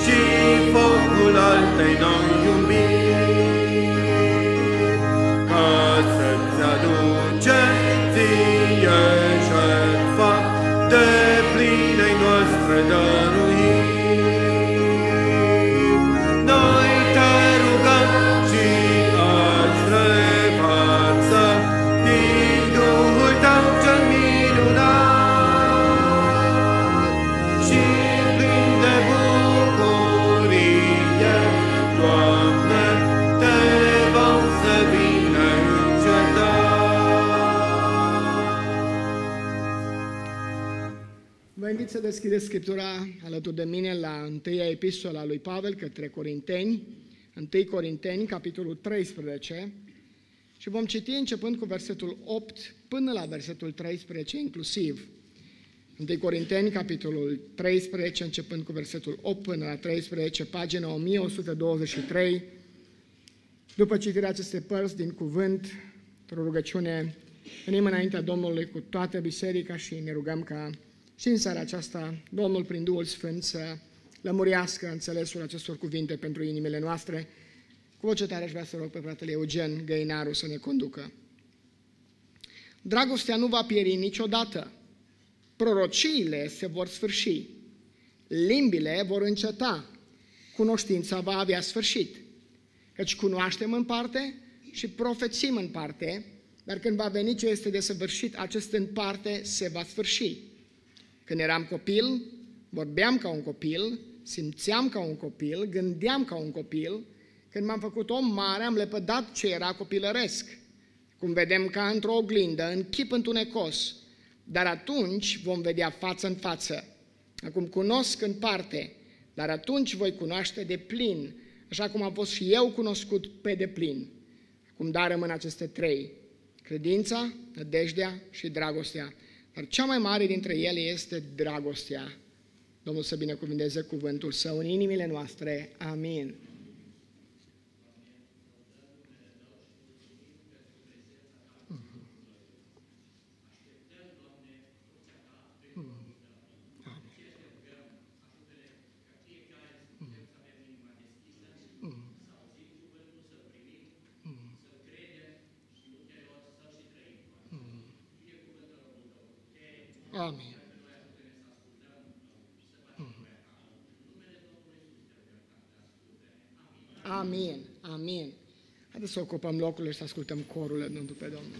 Ca Vă invit să deschideți Scriptura alături de mine la întâia epistola lui Pavel către Corinteni, întâi Corinteni, capitolul treisprezece, și vom citi începând cu versetul opt până la versetul treisprezece inclusiv. întâi Corinteni, capitolul treisprezece, începând cu versetul opt până la treisprezece, pagina o mie o sută douăzeci și trei. După citirea acestei părți din cuvânt, o rugăciune, venim înaintea Domnului cu toată biserica și ne rugăm ca și în seara aceasta Domnul prin Duhul Sfânt să lămurească înțelesul acestor cuvinte pentru inimile noastre. Cu voce tare aș vrea să rog pe fratele Eugen Găinaru să ne conducă. Dragostea nu va pieri niciodată. Prorociile se vor sfârși. Limbile vor înceta. Cunoștința va avea sfârșit. Căci cunoaștem în parte și profețim în parte, dar când va veni ce este de săvârșit, acest în parte se va sfârși. Când eram copil, vorbeam ca un copil, simțeam ca un copil, gândeam ca un copil. Când m-am făcut om mare, am lepădat ce era copilăresc. Cum vedem ca într-o oglindă, în chip întunecos, dar atunci vom vedea față în față. Acum cunosc în parte, dar atunci voi cunoaște de plin, așa cum am fost și eu cunoscut pe deplin. Acum dar rămân aceste trei: credința, nădejdea și dragostea. Dar cea mai mare dintre ele este dragostea. Domnul să binecuvânteze cuvântul Său în inimile noastre. Amin. Amin. Amin. Amin. Haideți să ocupăm locurile și să ascultăm corul lăudându pe Domnul.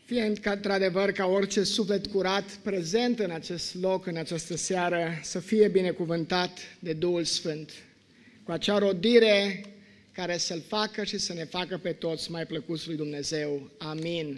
Fie ca într-adevăr ca orice suflet curat prezent în acest loc, în această seară, să fie binecuvântat de Duhul Sfânt, cu acea rodire care să-L facă și să ne facă pe toți mai plăcuți lui Dumnezeu. Amin.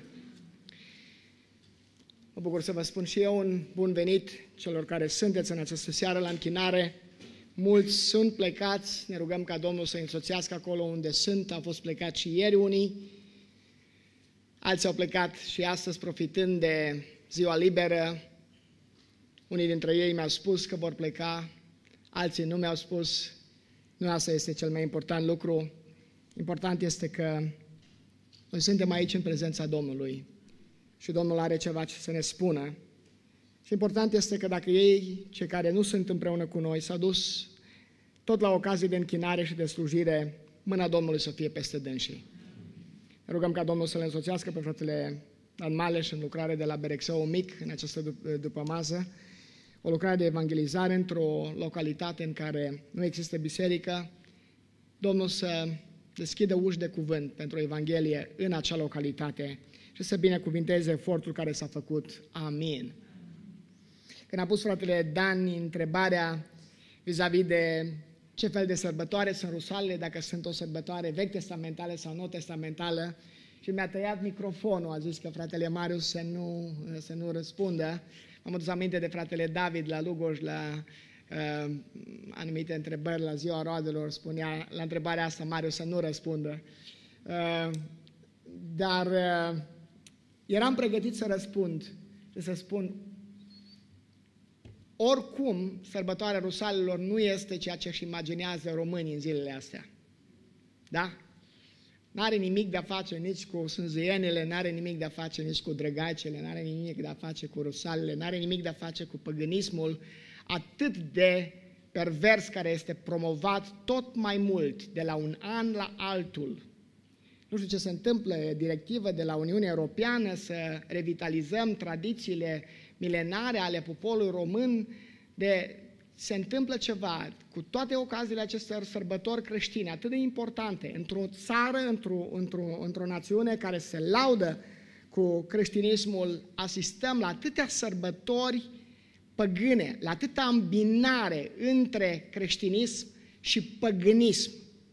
Mă bucur să vă spun și eu un bun venit celor care sunteți în această seară la închinare. Mulți sunt plecați, ne rugăm ca Domnul să-i însoțească acolo unde sunt, au fost plecați și ieri unii, alții au plecat și astăzi profitând de ziua liberă. Unii dintre ei mi-au spus că vor pleca, alții nu mi-au spus. Nu asta este cel mai important lucru. Important este că noi suntem aici în prezența Domnului și Domnul are ceva ce să ne spună. Și important este că dacă ei, cei care nu sunt împreună cu noi, s-au dus tot la ocazie de închinare și de slujire, mâna Domnului să fie peste dânsii. Ne rugăm ca Domnul să le însoțească pe fratele Dan Maleș în lucrare de la Berexău Mic, în această după masă, o lucrare de evangelizare într-o localitate în care nu există biserică. Domnul să deschidă uși de cuvânt pentru Evanghelie în acea localitate și să binecuvinteze efortul care s-a făcut. Amin. Când a pus fratele Dan întrebarea vis-a-vis de ce fel de sărbătoare sunt Rusalele, dacă sunt o sărbătoare vechi testamentală sau nou testamentală, și mi-a tăiat microfonul, a zis că fratele Marius să nu, să nu răspundă. M-am adus aminte de fratele David la Lugoj, la uh, anumite întrebări la ziua roadelor, spunea la întrebarea asta Marius să nu răspundă. Uh, dar uh, eram pregătit să răspund și să spun: oricum, sărbătoarea Rusalelor nu este ceea ce își imaginează românii în zilele astea. Da? N-are nimic de a face nici cu sânzuienile, n-are nimic de a face nici cu drăgacele, n-are nimic de a face cu Rusalele, n-are nimic de a face cu păgânismul atât de pervers care este promovat tot mai mult de la un an la altul. Nu știu ce se întâmplă, directivă de la Uniunea Europeană să revitalizăm tradițiile milenare ale poporului român, de se întâmplă ceva cu toate ocaziile acestor sărbători creștine atât de importante, într-o țară, într-o, într-o, într-o națiune care se laudă cu creștinismul, asistăm la atâtea sărbători păgâne, la atâta îmbinare între creștinism și păgânism.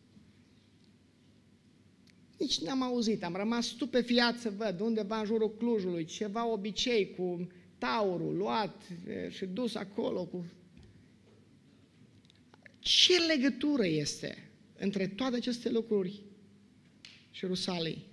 Nici n-am auzit, am rămas stupefiat să văd undeva în jurul Clujului ceva obicei cu taurul luat și dus acolo cu... Ce legătură este între toate aceste lucruri și Rusalii?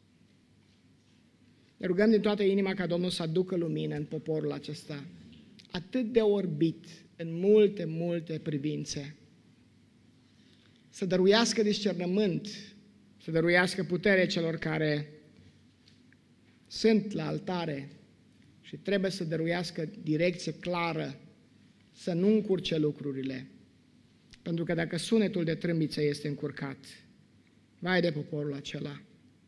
Ne rugăm din toată inima ca Domnul să aducă lumină în poporul acesta, atât de orbit în multe, multe privințe. Să dăruiască discernământ, să dăruiască putere celor care sunt la altare și trebuie să dăruiască direcție clară, să nu încurce lucrurile. Pentru că dacă sunetul de trâmbiță este încurcat, vai de poporul acela.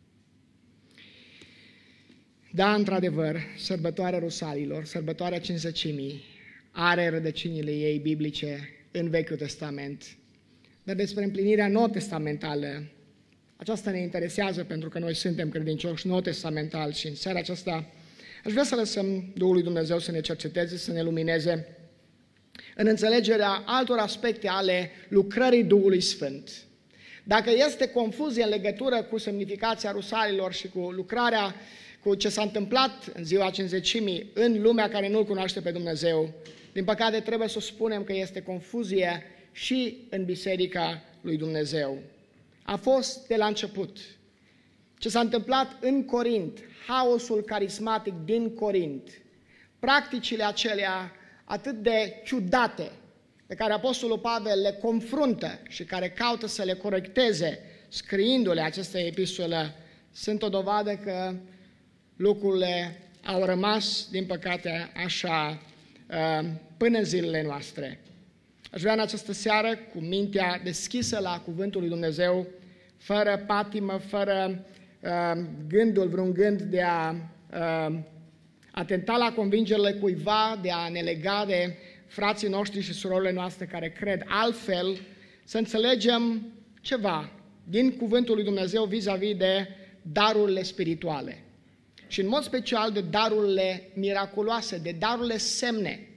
Da, într-adevăr, sărbătoarea Rusalilor, sărbătoarea Cincizecimii, are rădăcinile ei biblice în Vechiul Testament. Dar despre împlinirea nou-testamentală, aceasta ne interesează pentru că noi suntem credincioși nou-testamentali și în seara aceasta aș vrea să lăsăm Duhul lui Dumnezeu să ne cerceteze, să ne lumineze în înțelegerea altor aspecte ale lucrării Duhului Sfânt. Dacă este confuzie în legătură cu semnificația Rusalilor și cu lucrarea, cu ce s-a întâmplat în ziua Cincizecimii în lumea care nu-L cunoaște pe Dumnezeu, din păcate trebuie să spunem că este confuzie și în Biserica lui Dumnezeu. A fost de la început. Ce s-a întâmplat în Corint, haosul carismatic din Corint, practicile acelea atât de ciudate pe care Apostolul Pavel le confruntă și care caută să le corecteze scriindu-le aceste epistole, sunt o dovadă că lucrurile au rămas, din păcate, așa până în zilele noastre. Aș vrea în această seară, cu mintea deschisă la Cuvântul lui Dumnezeu, fără patimă, fără uh, gândul, vreun gând de a uh, atenta la convingerile cuiva, de a ne lega de frații noștri și surorile noastre care cred altfel, să înțelegem ceva din Cuvântul lui Dumnezeu vis-a-vis de darurile spirituale. și în mod special de darurile miraculoase, de darurile semne.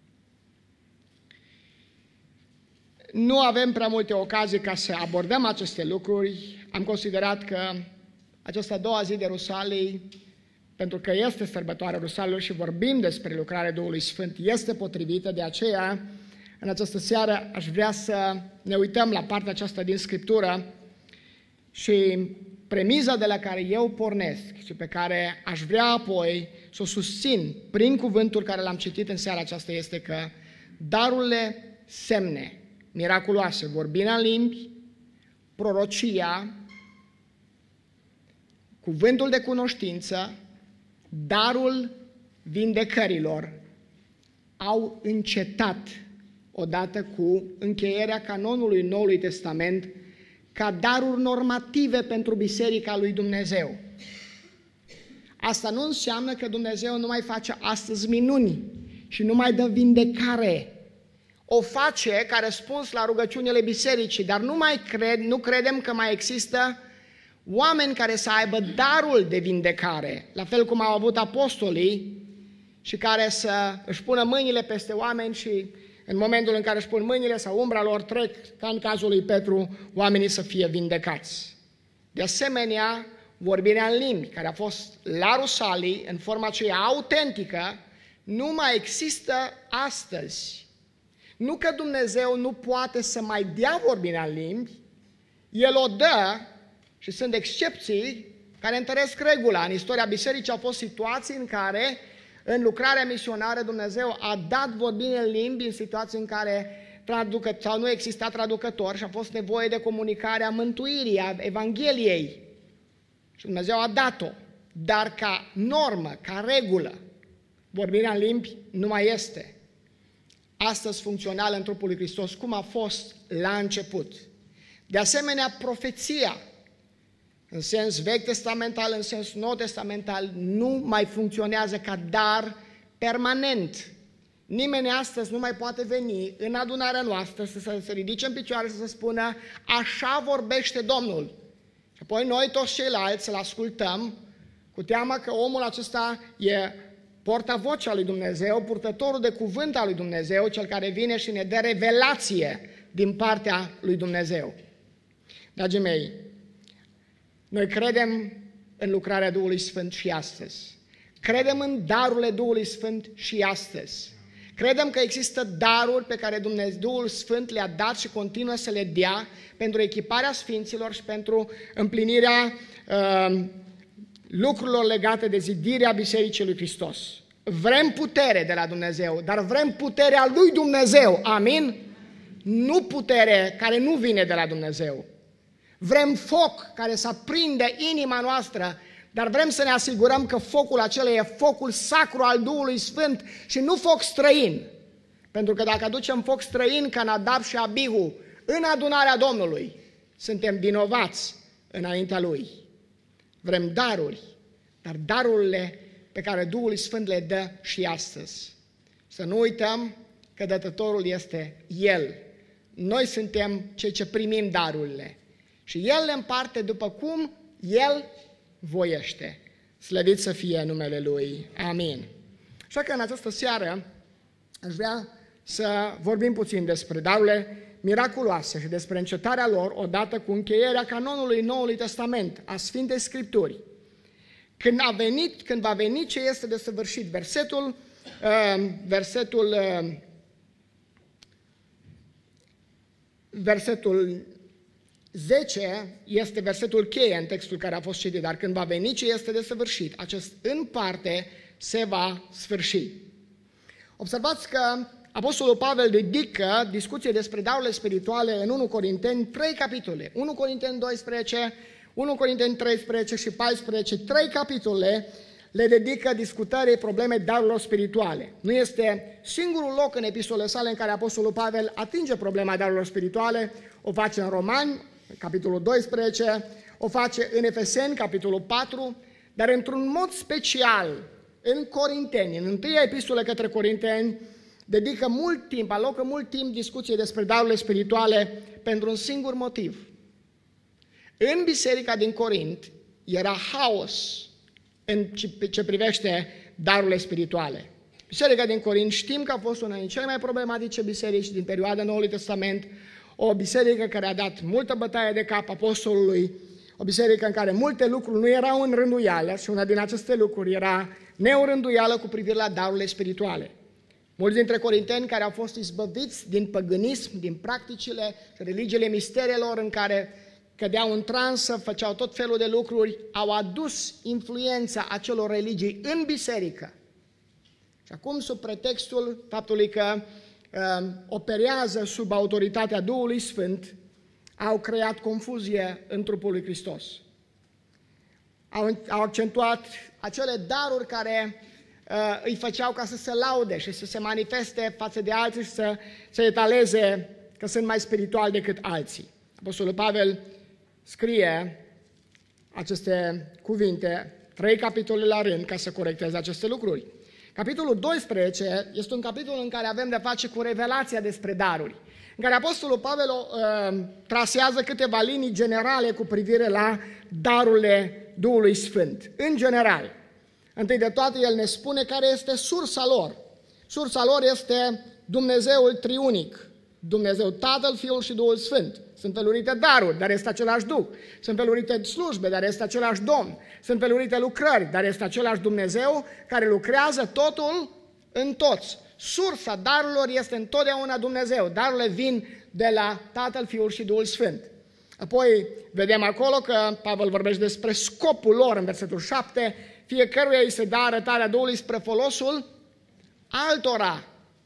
Nu avem prea multe ocazii ca să abordăm aceste lucruri. Am considerat că această a doua zi de Rusalii, pentru că este sărbătoarea Rusalilor și vorbim despre lucrarea Duhului Sfânt, este potrivită, de aceea în această seară aș vrea să ne uităm la partea aceasta din Scriptură și premiza de la care eu pornesc și pe care aș vrea apoi să o susțin prin cuvântul care l-am citit în seara aceasta este că darurile semne, miraculoase, vorbirea în limbi, prorocia, cuvântul de cunoștință, darul vindecărilor au încetat odată cu încheierea canonului Noului Testament ca daruri normative pentru Biserica lui Dumnezeu. Asta nu înseamnă că Dumnezeu nu mai face astăzi minuni și nu mai dă vindecare. O face ca răspuns la rugăciunile bisericii, dar nu mai cred, nu credem că mai există oameni care să aibă darul de vindecare, la fel cum au avut apostolii și care să își pună mâinile peste oameni și în momentul în care își pun mâinile sau umbra lor trec, ca în cazul lui Petru, oamenii să fie vindecați. De asemenea, vorbirea în limbi, care a fost la Rusalii, în forma aceea autentică, nu mai există astăzi. Nu că Dumnezeu nu poate să mai dea vorbirea în limbi, El o dă și sunt excepții care întăresc regula. În istoria bisericii au fost situații în care, în lucrarea misionară, Dumnezeu a dat vorbire în limbi în situații în care traducă, sau nu exista traducător și a fost nevoie de comunicarea mântuirii, a Evangheliei. Și Dumnezeu a dat-o. Dar ca normă, ca regulă, vorbirea în limbi nu mai este astăzi funcțională în trupul lui Hristos, cum a fost la început. De asemenea, profeția, în sens vechi testamental, în sens nou testamental, nu mai funcționează ca dar permanent. Nimeni astăzi nu mai poate veni în adunarea noastră să se ridice în picioare, să se spună așa vorbește Domnul. Și apoi noi toți ceilalți să-l ascultăm cu teama că omul acesta e portavocea lui Dumnezeu, purtătorul de cuvânt al lui Dumnezeu, cel care vine și ne dă revelație din partea lui Dumnezeu. Dragii mei, noi credem în lucrarea Duhului Sfânt și astăzi. Credem în darurile Duhului Sfânt și astăzi. Credem că există daruri pe care Dumnezeu, Duhul Sfânt le-a dat și continuă să le dea pentru echiparea Sfinților și pentru împlinirea uh, lucrurilor legate de zidirea Bisericii lui Hristos. Vrem putere de la Dumnezeu, dar vrem puterea lui Dumnezeu. Amin? Nu putere care nu vine de la Dumnezeu. Vrem foc care să aprinde inima noastră, dar vrem să ne asigurăm că focul acela e focul sacru al Duhului Sfânt și nu foc străin. Pentru că dacă aducem foc străin ca Nadab și Abihu în adunarea Domnului, suntem vinovați înaintea Lui. Vrem daruri, dar darurile pe care Duhul Sfânt le dă și astăzi. Să nu uităm că dătătorul este El. Noi suntem cei ce primim darurile. Și El le împarte după cum El voiește. Slăvit să fie numele Lui. Amin. Așa că în această seară aș vrea să vorbim puțin despre darurile miraculoase și despre încetarea lor odată cu încheierea canonului Noului Testament, a Sfintei Scripturi. Când a venit, când va veni ce este desăvârșit. Versetul, uh, versetul, uh, versetul zece este versetul cheie în textul care a fost citit, dar când va veni ce este desăvârșit, acest în parte se va sfârși. Observați că Apostolul Pavel dedică discuție despre darurile spirituale în unu Corinteni trei capitole. unu Corinteni doisprezece, unu Corinteni treisprezece și paisprezece, trei capitole le dedică discutării problemei darurilor spirituale. Nu este singurul loc în epistolele sale în care Apostolul Pavel atinge problema darurilor spirituale, o face în Romani, capitolul doisprezece, o face în Efeseni, capitolul patru, dar într-un mod special în Corinteni, în întâia epistolă către Corinteni, dedică mult timp, alocă mult timp discuției despre darurile spirituale pentru un singur motiv. În biserica din Corint era haos, în ce privește darurile spirituale. Biserica din Corint știm că a fost una din cele mai problematice biserici din perioada Noului Testament, o biserică care a dat multă bătaie de cap apostolului, o biserică în care multe lucruri nu erau în rânduială și una din aceste lucruri era neorânduială cu privire la darurile spirituale. Mulți dintre corinteni care au fost izbăviți din păgânism, din practicile și religiile misterelor în care cădeau în transă, făceau tot felul de lucruri, au adus influența acelor religii în biserică. Și acum, sub pretextul faptului că uh, operează sub autoritatea Duhului Sfânt, au creat confuzie în trupul lui Hristos. Au, au accentuat acele daruri care uh, îi făceau ca să se laude și să se manifeste față de alții și să se etaleze că sunt mai spirituali decât alții. Apostolul Pavel scrie aceste cuvinte, trei capitole la rând, ca să corecteze aceste lucruri. Capitolul doisprezece este un capitol în care avem de face cu revelația despre daruri, în care Apostolul Pavel uh, trasează câteva linii generale cu privire la darurile Duhului Sfânt. În general, întâi de toate, el ne spune care este sursa lor. Sursa lor este Dumnezeul triunic, Dumnezeu Tatăl, Fiul și Duhul Sfânt. Sunt felurite daruri, dar este același Duh. Sunt felurite slujbe, dar este același Domn. Sunt felurite lucrări, dar este același Dumnezeu care lucrează totul în toți. Sursa darurilor este întotdeauna Dumnezeu. Darurile vin de la Tatăl, Fiul și Duhul Sfânt. Apoi vedem acolo că Pavel vorbește despre scopul lor în versetul șapte. Fiecăruia îi se dă arătarea Duhului spre folosul altora.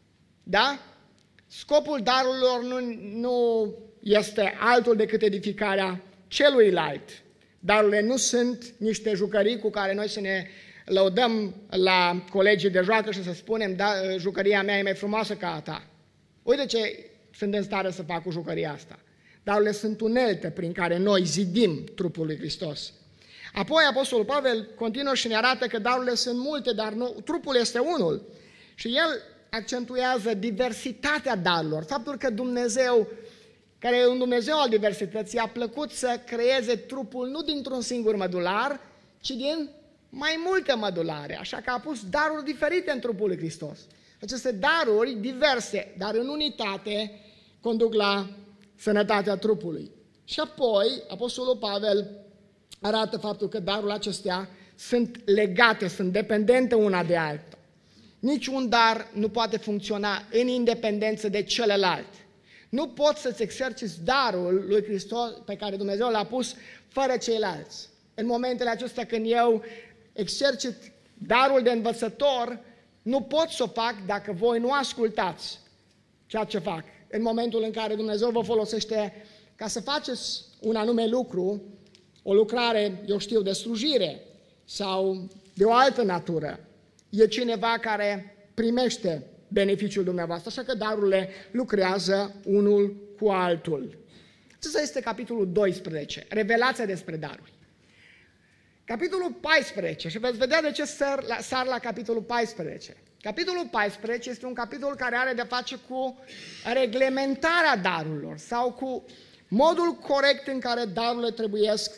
Da? Scopul darurilor nu, nu este altul decât edificarea celuilalt. Darurile nu sunt niște jucării cu care noi să ne lăudăm la colegii de joacă și să spunem, da, jucăria mea e mai frumoasă ca a ta. Uite ce sunt în stare să fac cu jucăria asta. Darurile sunt unelte prin care noi zidim trupul lui Hristos. Apoi Apostolul Pavel continuă și ne arată că darurile sunt multe, dar nu, trupul este unul. Și el accentuează diversitatea darurilor, faptul că Dumnezeu, care e un Dumnezeu al diversității, a plăcut să creeze trupul nu dintr-un singur mădular, ci din mai multe mădulare, așa că a pus daruri diferite în trupul lui Hristos. Aceste daruri diverse, dar în unitate, conduc la sănătatea trupului. Și apoi, Apostolul Pavel arată faptul că darurile acestea sunt legate, sunt dependente una de alta. Niciun dar nu poate funcționa în independență de celălalt. Nu poți să-ți exerciți darul lui Hristos pe care Dumnezeu l-a pus fără ceilalți. În momentele acestea când eu exercit darul de învățător, nu pot să o fac dacă voi nu ascultați ceea ce fac. În momentul în care Dumnezeu vă folosește ca să faceți un anume lucru, o lucrare, eu știu, de slujire sau de o altă natură, e cineva care primește beneficiul dumneavoastră, așa că darurile lucrează unul cu altul. Acesta este capitolul doisprezece, revelația despre daruri. Capitolul paisprezece, și veți vedea de ce sar la, sar la capitolul paisprezece. Capitolul paisprezece este un capitol care are de face cu reglementarea darurilor sau cu modul corect în care darurile trebuiesc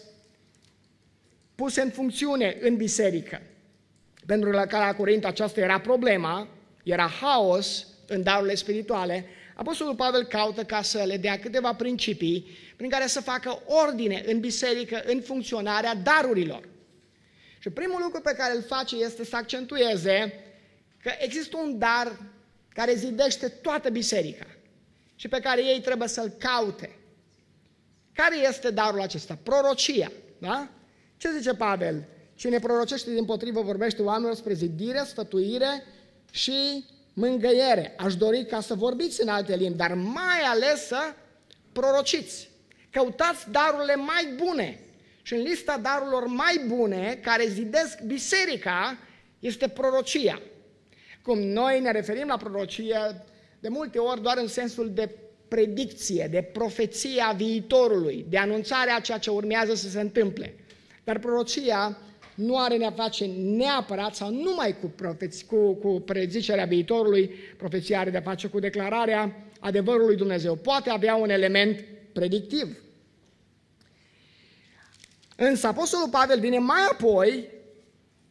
puse în funcțiune în biserică. Pentru că la Corint aceasta era problema, era haos în darurile spirituale. Apostolul Pavel caută ca să le dea câteva principii prin care să facă ordine în biserică, în funcționarea darurilor. Și primul lucru pe care îl face este să accentueze că există un dar care zidește toată biserica și pe care ei trebuie să-l caute. Care este darul acesta? Prorocia. Da? Ce zice Pavel? Cine prorocește dimpotrivă vorbește oamenilor spre zidire, sfătuire și mângâiere. Aș dori ca să vorbiți în alte limbi, dar mai ales să prorociți. Căutați darurile mai bune. Și în lista darurilor mai bune care zidesc biserica este prorocia. Cum noi ne referim la prorocie de multe ori doar în sensul de predicție, de profeție a viitorului, de anunțarea a ceea ce urmează să se întâmple. Dar prorocia nu are ne-a face neapărat sau numai cu, profeți, cu, cu prezicerea viitorului, profeția are de-a face cu declararea adevărului Dumnezeu. Poate avea un element predictiv. Însă Apostolul Pavel vine mai apoi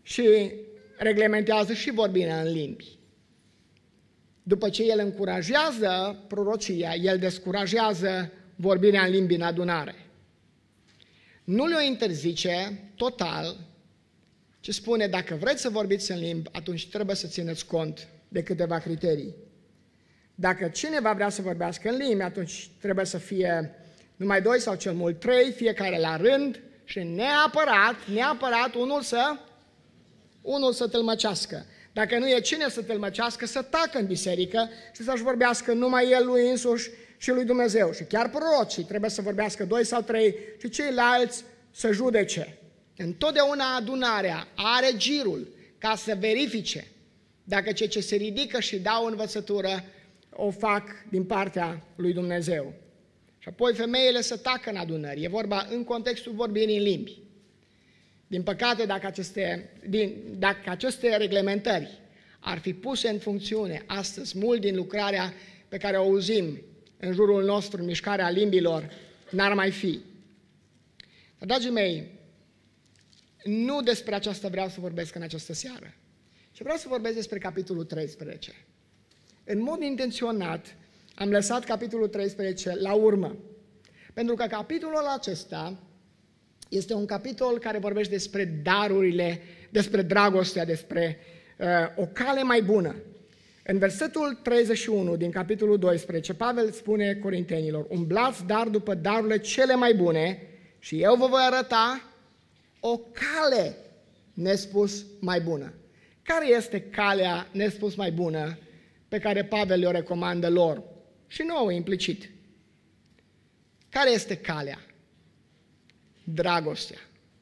și reglementează și vorbirea în limbi. După ce el încurajează prorocia, el descurajează vorbirea în limbi în adunare. Nu le-o interzice total, ci spune, dacă vreți să vorbiți în limbi, atunci trebuie să țineți cont de câteva criterii. Dacă cineva vrea să vorbească în limbi, atunci trebuie să fie numai doi sau cel mult trei, fiecare la rând, și neapărat, neapărat unul să, unul să tâlmăcească. Dacă nu e cine să tâlmăcească, să tacă în biserică și să-și vorbească numai el lui însuși și lui Dumnezeu. Și chiar prorocii trebuie să vorbească doi sau trei și ceilalți să judece. Întotdeauna adunarea are girul ca să verifice dacă cei ce se ridică și dau învățătură o fac din partea lui Dumnezeu. Și apoi femeile să tacă în adunări. E vorba în contextul vorbirii în limbi. Din păcate, dacă aceste, din, dacă aceste reglementări ar fi puse în funcțiune astăzi, mult din lucrarea pe care o auzim în jurul nostru, în mișcarea limbilor, n-ar mai fi. Dar, dragii mei, nu despre aceasta vreau să vorbesc în această seară, ci vreau să vorbesc despre capitolul treisprezece. În mod intenționat am lăsat capitolul treisprezece la urmă, pentru că capitolul acesta este un capitol care vorbește despre darurile, despre dragostea, despre uh, o cale mai bună. În versetul treizeci și unu din capitolul doisprezece, Pavel spune Corintenilor, umblați dar după darurile cele mai bune și eu vă voi arăta o cale nespus mai bună. Care este calea nespus mai bună pe care Pavel le-o recomandă lor? Și nouă implicit. Care este calea? Dragostea.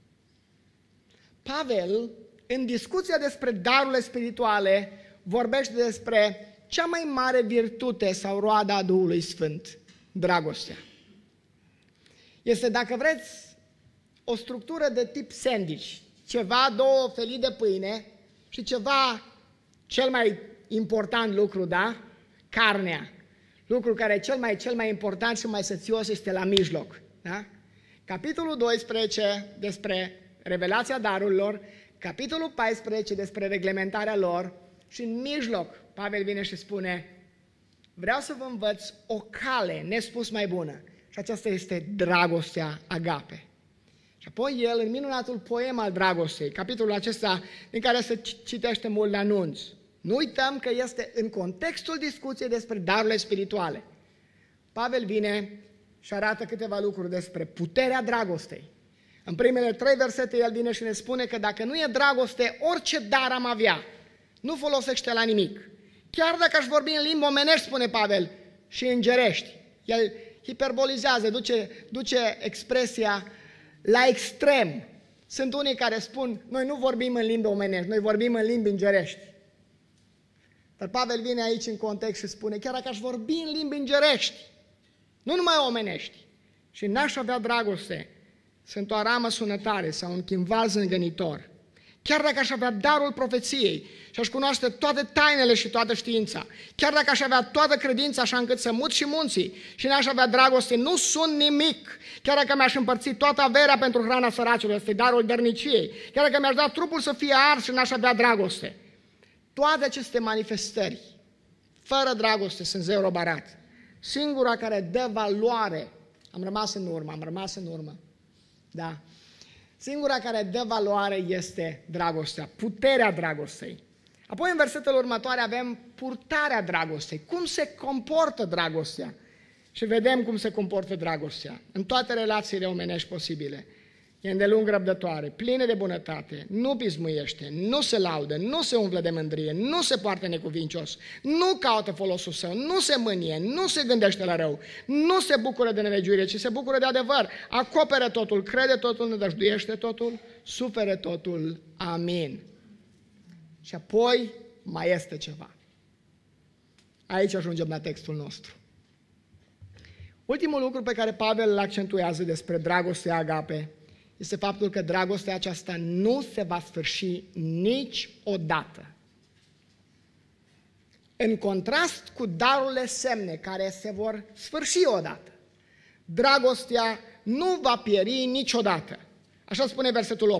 Pavel, în discuția despre darurile spirituale, vorbește despre cea mai mare virtute sau roada a Duhului Sfânt, dragostea. Este, dacă vreți, o structură de tip sandwich, ceva, două felii de pâine și ceva, cel mai important lucru, da? Carnea. Lucru care e cel mai, cel mai important și mai sățios este la mijloc, da? Capitolul doisprezece despre revelația darurilor, capitolul paisprezece despre reglementarea lor și în mijloc Pavel vine și spune, vreau să vă învăț o cale nespus mai bună și aceasta este dragostea agape. Și apoi el, în minunatul poem al dragostei, capitolul acesta din care se citește mult la anunț, nu uităm că este în contextul discuției despre darurile spirituale. Pavel vine și arată câteva lucruri despre puterea dragostei. În primele trei versete el vine și ne spune că dacă nu e dragoste, orice dar am avea, nu folosește la nimic. Chiar dacă aș vorbi în limba omenești, spune Pavel, și îngerești. El hiperbolizează, duce, duce expresia la extrem. Sunt unii care spun, noi nu vorbim în limbi omenești, noi vorbim în limbi îngerești. Dar Pavel vine aici în context și spune, chiar dacă aș vorbi în limbi îngerești, nu numai omenești, și n-aș avea dragoste, sunt o aramă sunătare sau un chimval zângănitor. Chiar dacă aș avea darul profeției și aș cunoaște toate tainele și toată știința, chiar dacă aș avea toată credința așa încât să mut și munții și n-aș avea dragoste, nu sunt nimic. Chiar dacă mi-aș împărți toată averea pentru hrana săracilor, este darul dărniciei, chiar dacă mi-aș da trupul să fie ars și n-aș avea dragoste. Toate aceste manifestări, fără dragoste, sunt zero barat. Singura care dă valoare, am rămas în urmă, am rămas în urmă, da, singura care dă valoare este dragostea, puterea dragostei. Apoi în versetele următoare avem purtarea dragostei, cum se comportă dragostea. Și vedem cum se comportă dragostea în toate relațiile omenești posibile. E îndelung răbdătoare, plină de bunătate, nu pismuiește, nu se laudă, nu se umflă de mândrie, nu se poartă necuvincios, nu caută folosul său, nu se mânie, nu se gândește la rău, nu se bucură de nelegiuire, ci se bucură de adevăr, acoperă totul, crede totul, nădăjduiește totul, suferă totul. Amin. Și apoi mai este ceva. Aici ajungem la textul nostru. Ultimul lucru pe care Pavel îl accentuează despre dragostea agape este faptul că dragostea aceasta nu se va sfârși niciodată. În contrast cu darurile semne care se vor sfârși odată, dragostea nu va pieri niciodată. Așa spune versetul opt.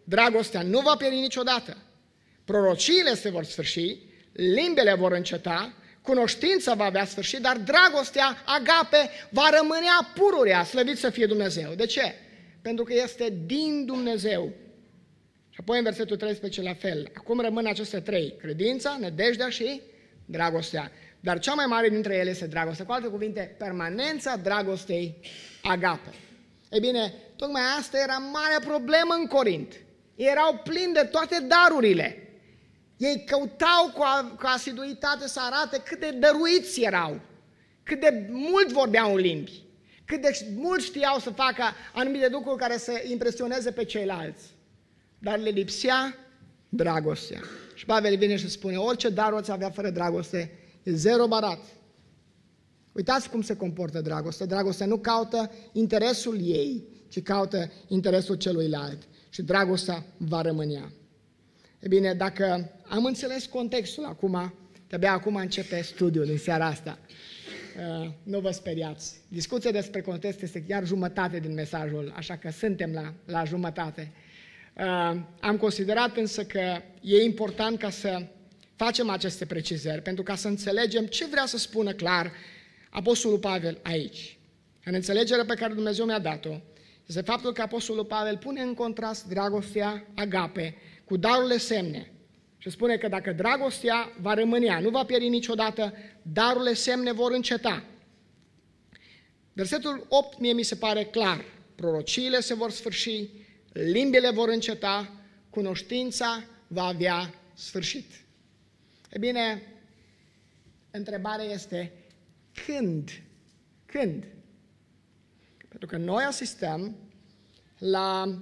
dragostea nu va pieri niciodată. Prorociile se vor sfârși, limbile vor înceta, cunoștința va avea sfârșit, dar dragostea, agape, va rămânea pururea, slăvit să fie Dumnezeu. De ce? Pentru că este din Dumnezeu. Și apoi în versetul treisprezece la fel. Acum rămân aceste trei: credința, nădejdea și dragostea. Dar cea mai mare dintre ele este dragostea. Cu alte cuvinte, permanența dragostei agape. Ei bine, tocmai asta era marea problemă în Corint. Ei erau plini de toate darurile. Ei căutau cu, a, cu asiduitate să arate cât de dăruiți erau, cât de mult vorbeau în limbi, cât de mult știau să facă anumite lucruri care să impresioneze pe ceilalți. Dar le lipsea dragostea. Și Pavel vine și spune, orice dar o avea fără dragoste e zero barat. Uitați cum se comportă dragostea. Dragostea nu caută interesul ei, ci caută interesul celuilalt. Și dragostea va rămânea. E bine, dacă am înțeles contextul acum, de-abia acum începe studiul din seara asta. Uh, nu vă speriați. Discuția despre context este chiar jumătate din mesajul, așa că suntem la, la jumătate. Uh, am considerat însă că e important ca să facem aceste precizări, pentru ca să înțelegem ce vrea să spună clar Apostolul Pavel aici. În înțelegerea pe care Dumnezeu mi-a dat-o, este faptul că Apostolul Pavel pune în contrast dragostea agape cu darurile semne. Și spune că dacă dragostea va rămânea, nu va pieri niciodată, darurile semne vor înceta. Versetul opt mie mi se pare clar. Prorociile se vor sfârși, limbile vor înceta, cunoștința va avea sfârșit. E bine, întrebarea este când? Când? Pentru că noi asistăm la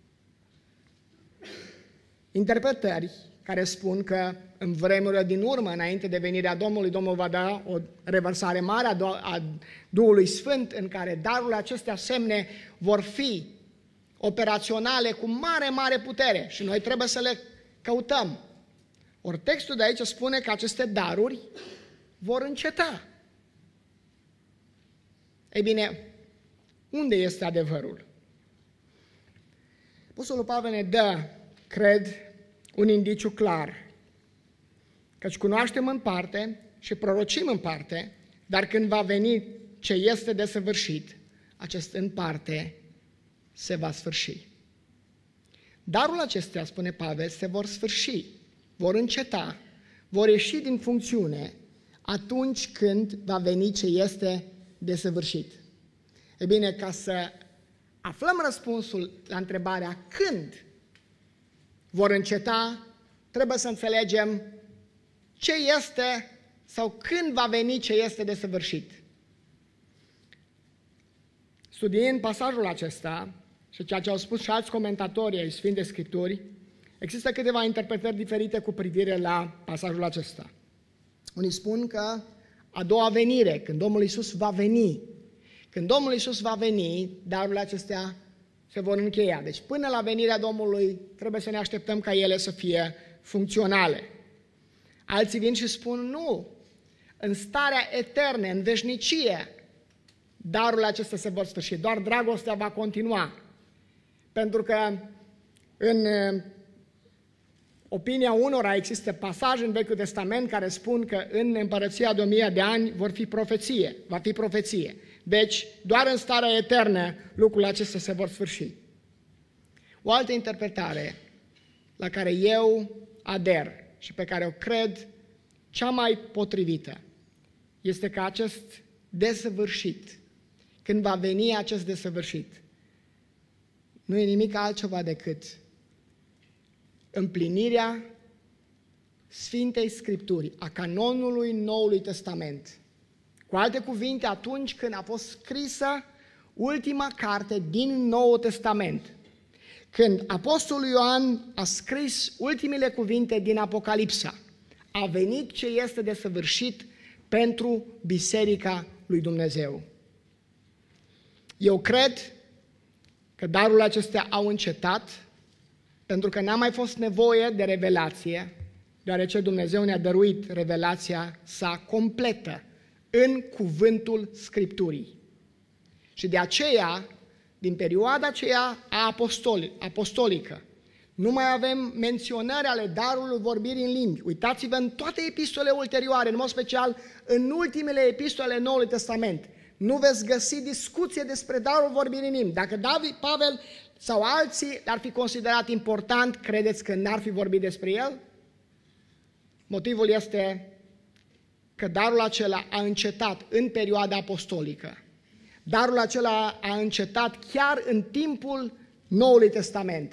interpretări care spun că în vremurile din urmă, înainte de venirea Domnului, Domnul va da o revărsare mare a Duhului Sfânt, în care darurile acestea semne vor fi operaționale cu mare, mare putere și noi trebuie să le căutăm. Ori textul de aici spune că aceste daruri vor înceta. Ei bine, unde este adevărul? Apostolul Pavel ne dă, cred, un indiciu clar, căci cunoaștem în parte și prorocim în parte, dar când va veni ce este desăvârșit, acest în parte se va sfârși. Darul acestea, spune Pavel, se vor sfârși, vor înceta, vor ieși din funcțiune atunci când va veni ce este desăvârșit. E bine, ca să aflăm răspunsul la întrebarea când vor înceta, trebuie să înțelegem ce este sau când va veni ce este desăvârșit. Studiind pasajul acesta și ceea ce au spus și alți comentatori ai Sfintei Scripturi, există câteva interpretări diferite cu privire la pasajul acesta. Unii spun că a doua venire, când Domnul Iisus va veni, când Domnul Iisus va veni, darurile acestea se vor încheia. Deci până la venirea Domnului trebuie să ne așteptăm ca ele să fie funcționale. Alții vin și spun nu, în starea eternă, în veșnicie, darurile acestea se vor sfârși, doar dragostea va continua. Pentru că în opinia unora există pasaje în Vechiul Testament care spun că în împărăția de o mie de ani vor fi profeție, va fi profeție. Deci, doar în starea eternă lucrurile acestea se vor sfârși. O altă interpretare la care eu ader și pe care o cred cea mai potrivită este că acest desăvârșit, când va veni acest desăvârșit, nu e nimic altceva decât împlinirea Sfintei Scripturi, a canonului Noului Testament. Cu alte cuvinte, atunci când a fost scrisă ultima carte din Noul Testament, când Apostolul Ioan a scris ultimele cuvinte din Apocalipsa, a venit ce este desăvârșit pentru Biserica lui Dumnezeu. Eu cred că darurile acestea au încetat pentru că n-a mai fost nevoie de revelație, deoarece Dumnezeu ne-a dăruit revelația sa completă în cuvântul Scripturii. Și de aceea, din perioada aceea a apostolică, Nu mai avem menționări ale darului vorbirii în limbi. Uitați-vă în toate epistolele ulterioare, în mod special în ultimele epistole ale Noului Testament. Nu veți găsi discuție despre darul vorbirii în limbi. Dacă David, Pavel sau alții l-ar fi considerat important, credeți că n-ar fi vorbit despre el? Motivul este că darul acela a încetat în perioada apostolică. Darul acela a încetat chiar în timpul Noului Testament.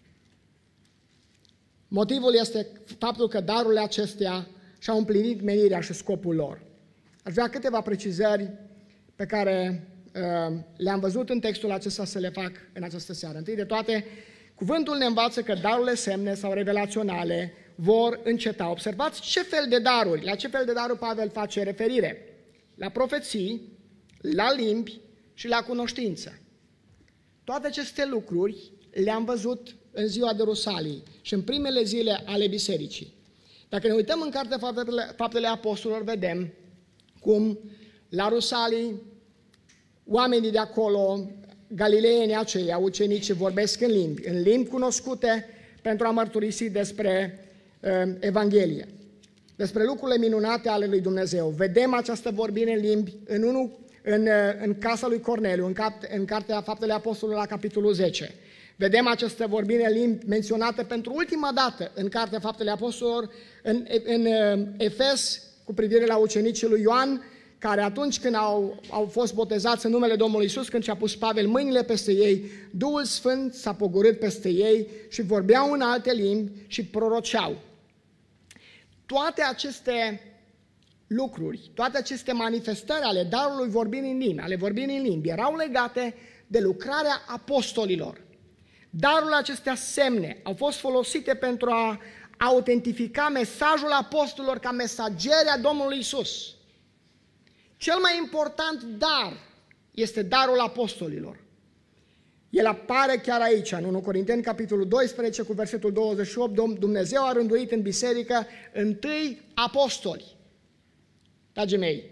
Motivul este faptul că darurile acestea și-au împlinit menirea și scopul lor. Aș vrea câteva precizări pe care uh, le-am văzut în textul acesta să le fac în această seară. Întâi de toate, cuvântul ne învață că darurile semne sau revelaționale vor înceta. Observați ce fel de daruri, la ce fel de daruri Pavel face referire. La profeții, la limbi și la cunoștință. Toate aceste lucruri le-am văzut în ziua de Rusalii și în primele zile ale bisericii. Dacă ne uităm în cartea Faptele, Faptele Apostolilor, vedem cum la Rusalii oamenii de acolo, galileenii aceia, ucenicii, vorbesc în limbi, în limbi cunoscute pentru a mărturisi despre uh, Evanghelie, despre lucrurile minunate ale lui Dumnezeu. Vedem această vorbire în limbi în, unul, în, în casa lui Corneliu, în, cap, în cartea Faptele Apostolilor la capitolul zece. Vedem această vorbire în limbi menționată pentru ultima dată în cartea Faptele Apostolilor, în, în, în Efes, cu privire la ucenicii lui Ioan, care atunci când au, au fost botezați în numele Domnului Iisus, când și-a pus Pavel mâinile peste ei, Duhul Sfânt s-a pogorât peste ei și vorbeau în alte limbi și proroceau. Toate aceste lucruri, toate aceste manifestări ale darului vorbirii în limbi, ale vorbirii în limbi, erau legate de lucrarea apostolilor. Darurile acestea semne au fost folosite pentru a autentifica mesajul apostolilor ca mesageri a Domnului Iisus. Cel mai important dar este darul apostolilor. El apare chiar aici, în întâi Corinteni, capitolul doisprezece, cu versetul douăzeci și opt, Dumnezeu a rânduit în biserică întâi apostoli. Dragii mei,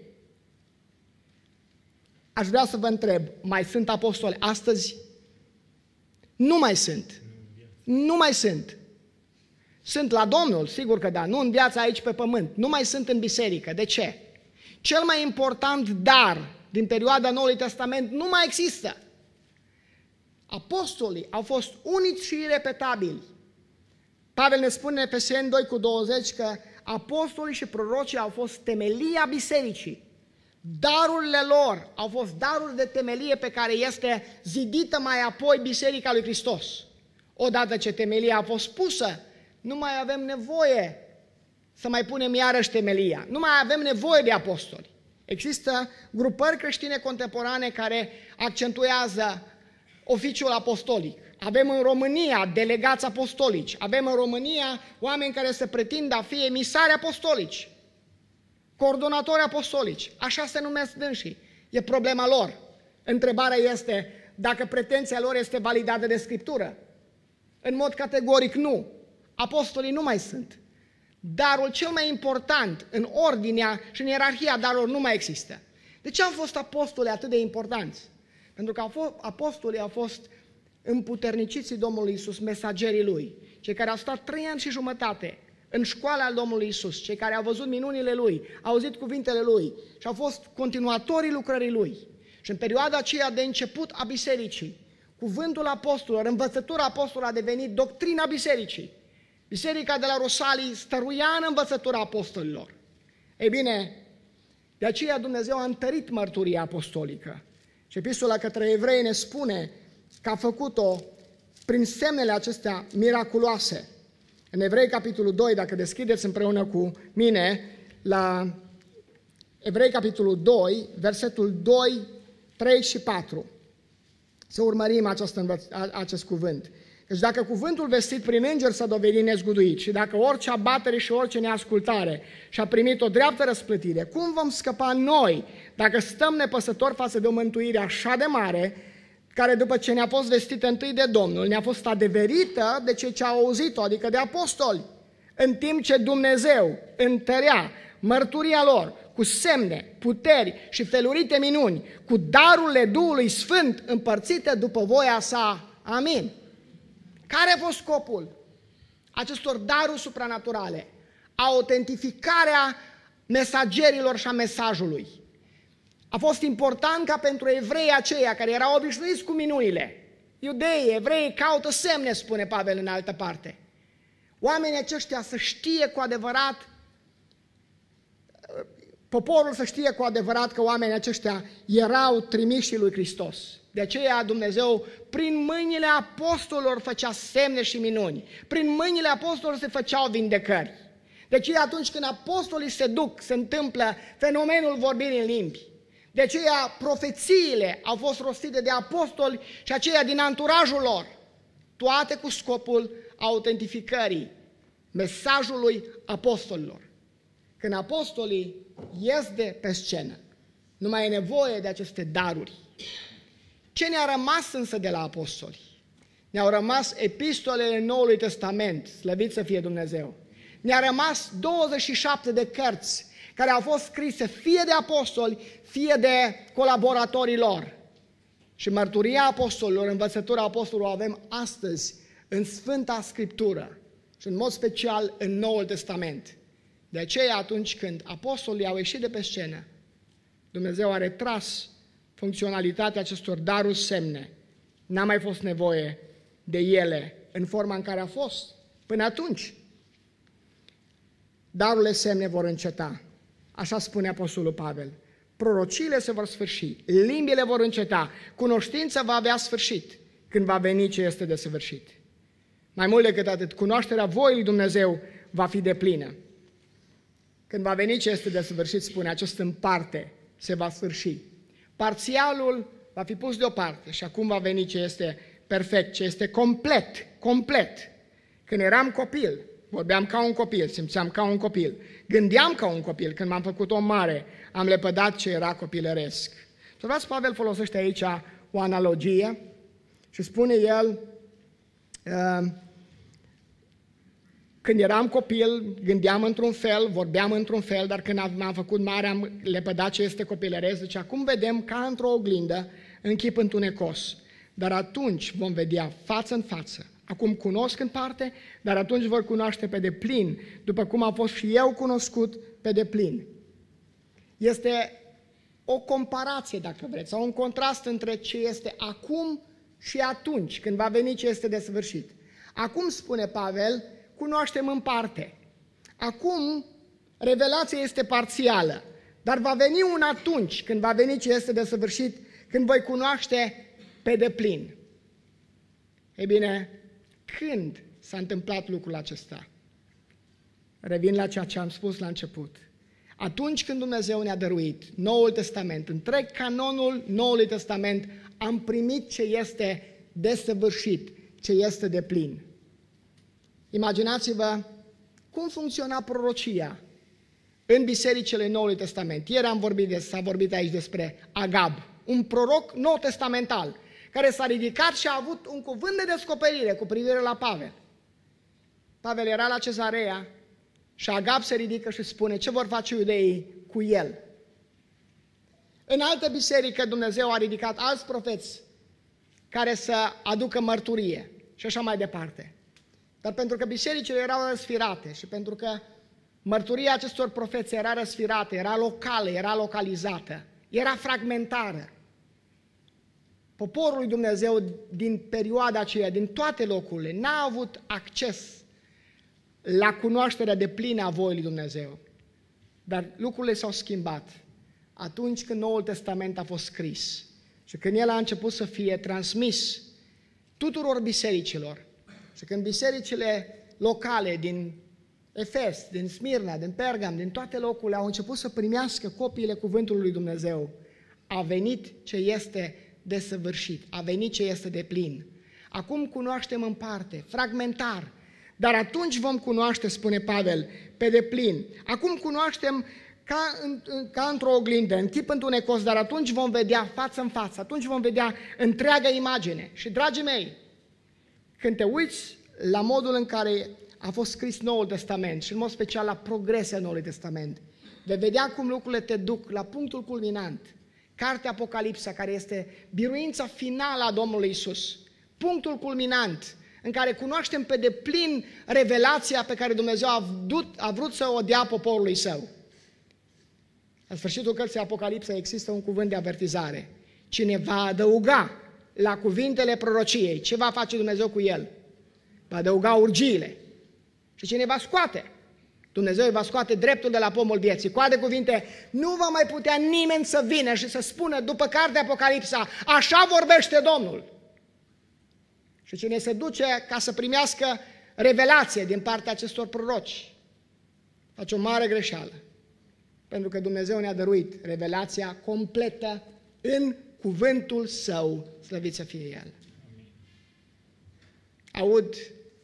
aș vrea să vă întreb, mai sunt apostoli astăzi? Nu mai sunt. Nu mai sunt. Sunt la Domnul, sigur că da, nu în viața aici pe pământ. Nu mai sunt în biserică. De ce? Cel mai important dar din perioada Noului Testament nu mai există. Apostolii au fost unici și irepetabili. Pavel ne spune în Efeseni doi cu douăzeci că apostolii și prorocii au fost temelia bisericii. Darurile lor au fost daruri de temelie pe care este zidită mai apoi Biserica lui Hristos. Odată ce temelia a fost pusă, nu mai avem nevoie să mai punem iarăși temelia. Nu mai avem nevoie de apostoli. Există grupări creștine contemporane care accentuează oficiul apostolic. Avem în România delegați apostolici. Avem în România oameni care se pretind a fi emisari apostolici, coordonatori apostolici. Așa se numesc dânsii. E problema lor. Întrebarea este dacă pretenția lor este validată de Scriptură. În mod categoric nu. Apostolii nu mai sunt. Darul cel mai important în ordinea și în ierarhia darurilor nu mai există. De ce au fost apostolii atât de importanți? Pentru că apostolii au fost împuterniciții Domnului Iisus, mesagerii Lui, cei care au stat trei ani și jumătate în școala al Domnului Iisus, cei care au văzut minunile Lui, au auzit cuvintele Lui și au fost continuatorii lucrării Lui. Și în perioada aceea de început a bisericii, cuvântul apostolilor, învățătura apostolilor a devenit doctrina bisericii. Biserica de la Rusalii stăruia în învățătura apostolilor. Ei bine, de aceea Dumnezeu a întărit mărturia apostolică. Și epistola către evrei ne spune că a făcut-o prin semnele acestea miraculoase. În Evrei, capitolul doi, dacă deschideți împreună cu mine, la Evrei, capitolul doi, versetul doi, trei și patru. Să urmărim acest, acest cuvânt. Deci dacă cuvântul vestit prin înger s-a dovedit nezguduit și dacă orice abatere și orice neascultare și-a primit o dreaptă răsplătire, cum vom scăpa noi dacă stăm nepăsători față de o mântuire așa de mare, care după ce ne-a fost vestită întâi de Domnul, ne-a fost adeverită de cei ce au auzit-o, adică de apostoli, în timp ce Dumnezeu întărea mărturia lor cu semne, puteri și felurite minuni, cu darurile Duhului Sfânt împărțite după voia sa. Amin. Care a fost scopul? acestor daruri supranaturale, autentificarea mesagerilor și a mesajului. A fost important ca pentru evrei aceia care erau obișnuiți cu minunile, iudeii, evrei caută semne, spune Pavel în altă parte, oamenii aceștia să știe cu adevărat, poporul să știe cu adevărat că oamenii aceștia erau trimișii lui Hristos. De aceea Dumnezeu prin mâinile apostolilor făcea semne și minuni. Prin mâinile apostolilor se făceau vindecări. De aceea atunci când apostolii se duc, se întâmplă fenomenul vorbirii în limbi. De aceea profețiile au fost rostite de apostoli și aceia din anturajul lor. Toate cu scopul autentificării mesajului apostolilor. Când apostolii ies de pe scenă, nu mai e nevoie de aceste daruri. Ce ne-a rămas însă de la apostoli? Ne-au rămas epistolele Noului Testament, slăvit să fie Dumnezeu. Ne-a rămas douăzeci și șapte de cărți care au fost scrise fie de apostoli, fie de colaboratorii lor. Și mărturia apostolilor, învățătura apostolilor o avem astăzi în Sfânta Scriptură și în mod special în Noul Testament. De aceea atunci când apostolii au ieșit de pe scenă, Dumnezeu a retras funcționalitatea acestor daruri semne. N-a mai fost nevoie de ele în forma în care a fost până atunci. Darurile semne vor înceta. Așa spune apostolul Pavel. Prorociile se vor sfârși, limbile vor înceta, cunoștința va avea sfârșit când va veni ce este desăvârșit. Mai mult decât atât, cunoașterea voii lui Dumnezeu va fi deplină. Când va veni ce este desăvârșit, spune, acest în parte se va sfârși. Parțialul va fi pus deoparte și acum va veni ce este perfect, ce este complet, complet. Când eram copil, vorbeam ca un copil, simțeam ca un copil, gândeam ca un copil, când m-am făcut om mare, am lepădat ce era copilăresc. Să vreați, Pavel folosește aici o analogie și spune el, uh, când eram copil, gândeam într-un fel, vorbeam într-un fel, dar când m-am făcut mare, am lepădat ce este copilăresc. Deci acum vedem ca într-o oglindă, în chip întunecos. Dar atunci vom vedea față în față. Acum cunosc în parte, dar atunci vor cunoaște pe deplin, după cum am fost și eu cunoscut pe deplin. Este o comparație, dacă vreți, sau un contrast între ce este acum și atunci, când va veni ce este desăvârșit. Acum, spune Pavel, cunoaștem în parte. Acum, revelația este parțială, dar va veni un atunci, când va veni ce este desăvârșit, când voi cunoaște pe deplin. Ei bine, când s-a întâmplat lucrul acesta? Revin la ceea ce am spus la început. Atunci când Dumnezeu ne-a dăruit Noul Testament, întreg canonul Noului Testament, am primit ce este desăvârșit, ce este deplin. Imaginați-vă cum funcționa prorocia în bisericile Noului Testament. Ieri am vorbit de, s-a vorbit aici despre Agab, un proroc nou-testamental, care s-a ridicat și a avut un cuvânt de descoperire cu privire la Pavel. Pavel era la Cezarea și Agab se ridică și spune ce vor face iudeii cu el. În altă biserică Dumnezeu a ridicat alți profeți care să aducă mărturie și așa mai departe. Dar pentru că bisericile erau răsfirate și pentru că mărturia acestor profeți era răsfirată, era locală, era localizată, era fragmentară, poporul lui Dumnezeu din perioada aceea, din toate locurile, n-a avut acces la cunoașterea deplină a voii lui Dumnezeu. Dar lucrurile s-au schimbat atunci când Noul Testament a fost scris și când el a început să fie transmis tuturor bisericilor. Și când bisericile locale din Efes, din Smirna, din Pergam, din toate locurile au început să primească copiile cuvântului lui Dumnezeu, a venit ce este desăvârșit, a venit ce este deplin. Acum cunoaștem în parte, fragmentar, dar atunci vom cunoaște, spune Pavel, pe deplin. Acum cunoaștem ca, în, ca într-o oglindă, în chip întunecos, dar atunci vom vedea față în față, atunci vom vedea întreaga imagine. Și, dragii mei, când te uiți la modul în care a fost scris Noul Testament și în mod special la progresia Noului Testament, vei vedea cum lucrurile te duc la punctul culminant. Cartea Apocalipsa, care este biruința finală a Domnului Isus, punctul culminant în care cunoaștem pe deplin revelația pe care Dumnezeu a vrut, a vrut să o dea poporului său. La sfârșitul cărții Apocalipsa există un cuvânt de avertizare. Cine va adăuga la cuvintele prorociei, ce va face Dumnezeu cu el? Va adăuga urgiile. Și cine va scoate? Dumnezeu îi va scoate dreptul de la pomul vieții. Cu alte cuvinte, nu va mai putea nimeni să vină și să spună după cartea Apocalipsa, așa vorbește Domnul. Și cine se duce ca să primească revelație din partea acestor proroci, face o mare greșeală. Pentru că Dumnezeu ne-a dăruit revelația completă în cuvântul Său, slăvit să fie El. Aud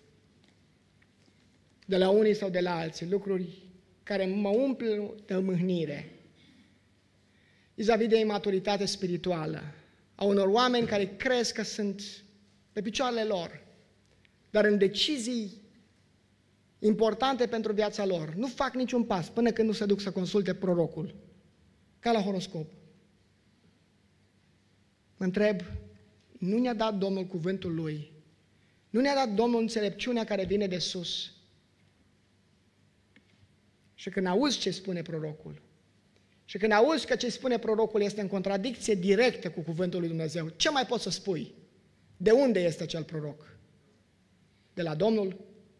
de la unii sau de la alții lucruri care mă umplu de mâhnire vis-a-vis de imaturitate spirituală a unor oameni care crezi că sunt pe picioarele lor, dar în decizii importante pentru viața lor nu fac niciun pas până când nu se duc să consulte prorocul, ca la horoscop. Mă întreb, nu ne-a dat Domnul cuvântul Lui? Nu ne-a dat Domnul înțelepciunea care vine de sus? Și când auzi ce spune prorocul, și când auzi că ce spune prorocul este în contradicție directă cu cuvântul lui Dumnezeu, ce mai poți să spui? De unde este acel proroc? De la Domnul?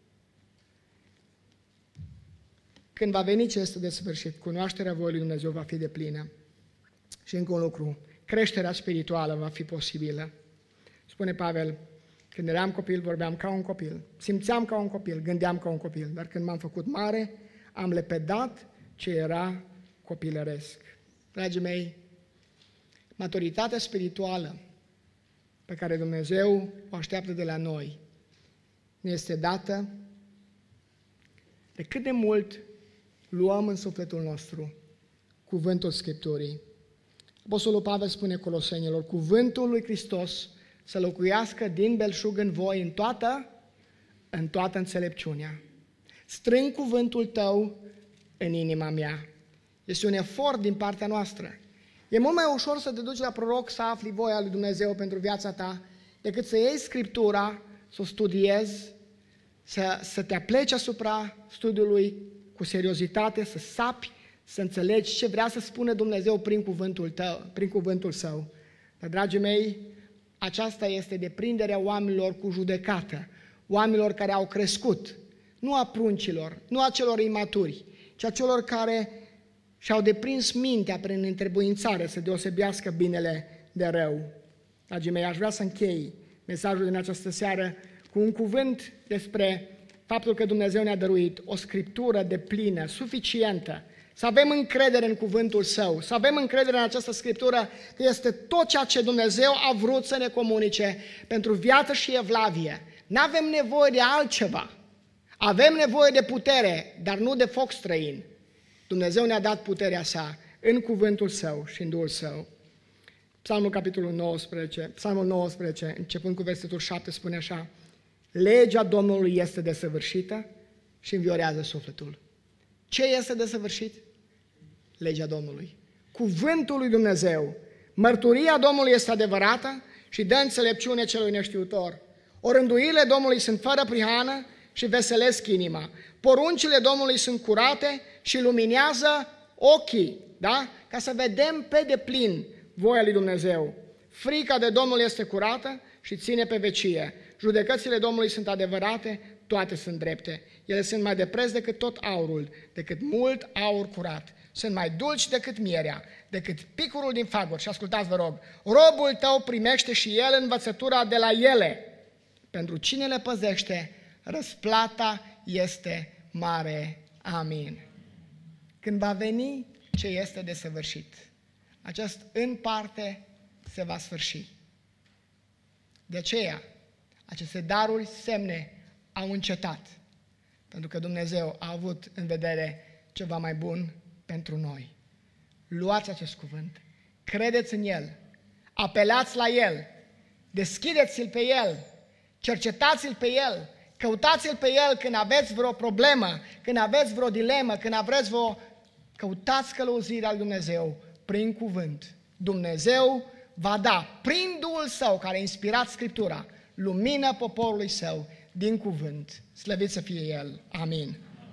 Când va veni ce este de sfârșit, cunoașterea voii lui Dumnezeu va fi deplină. Și încă un lucru, creșterea spirituală va fi posibilă. Spune Pavel, când eram copil, vorbeam ca un copil, simțeam ca un copil, gândeam ca un copil, dar când m-am făcut mare, am lepedat ce era copilăresc. Dragii mei, maturitatea spirituală pe care Dumnezeu o așteaptă de la noi ne este dată de cât de mult luăm în sufletul nostru cuvântul Scripturii. Apostolul Pavel spune Colosenilor, cuvântul lui Hristos să locuiască din belșug în voi în toată, în toată înțelepciunea. Strâng cuvântul tău în inima mea. Este un efort din partea noastră. E mult mai ușor să te duci la proroc să afli voia lui Dumnezeu pentru viața ta, decât să iei Scriptura, să o studiezi, să, să te apleci asupra studiului cu seriozitate, să sapi, să înțelegi ce vrea să spună Dumnezeu prin cuvântul tău, prin cuvântul Său. Dar, dragii mei, aceasta este deprinderea oamenilor cu judecată, oamenilor care au crescut, nu a pruncilor, nu a celor imaturi, ci a celor care și-au deprins mintea prin întrebuințare să deosebească binele de rău. Dragii mei, aș vrea să închei mesajul din această seară cu un cuvânt despre faptul că Dumnezeu ne-a dăruit o Scriptură deplină, suficientă, să avem încredere în cuvântul Său, să avem încredere în această Scriptură că este tot ceea ce Dumnezeu a vrut să ne comunice pentru viață și evlavie. N-avem nevoie de altceva. Avem nevoie de putere, dar nu de foc străin. Dumnezeu ne-a dat puterea sa în cuvântul Său și în Duhul Său. Psalmul capitolul nouăsprezece, Psalmul nouăsprezece, începând cu versetul șapte, spune așa: legea Domnului este desăvârșită și înviorează sufletul. Ce este desăvârșit? Legea Domnului. Cuvântul lui Dumnezeu. Mărturia Domnului este adevărată și dă înțelepciune celui neștiutor. Orânduirile Domnului sunt fără prihană și veselesc inima. Poruncile Domnului sunt curate și luminează ochii, da? Ca să vedem pe deplin voia lui Dumnezeu. Frica de Domnul este curată și ține pe vecie. Judecățile Domnului sunt adevărate, toate sunt drepte. Ele sunt mai de preț decât tot aurul, decât mult aur curat. Sunt mai dulci decât mierea, decât picurul din faguri. Și ascultați, vă rog, robul tău primește și el învățătura de la ele. Pentru cine le păzește, răsplata este mare. Amin. Când va veni ce este desăvârșit, acest în parte se va sfârși. De aceea, aceste daruri semne au încetat, pentru că Dumnezeu a avut în vedere ceva mai bun pentru noi. Luați acest cuvânt, credeți în El, apelați la El, deschideți-l pe El, cercetați-l pe El, căutați-l pe El când aveți vreo problemă, când aveți vreo dilemă, când aveți vreo... Căutați călăuzirea lui Dumnezeu prin cuvânt. Dumnezeu va da, prin Duhul Său care a inspirat Scriptura, lumina poporului său din cuvânt. Slăvit să fie El. Amin.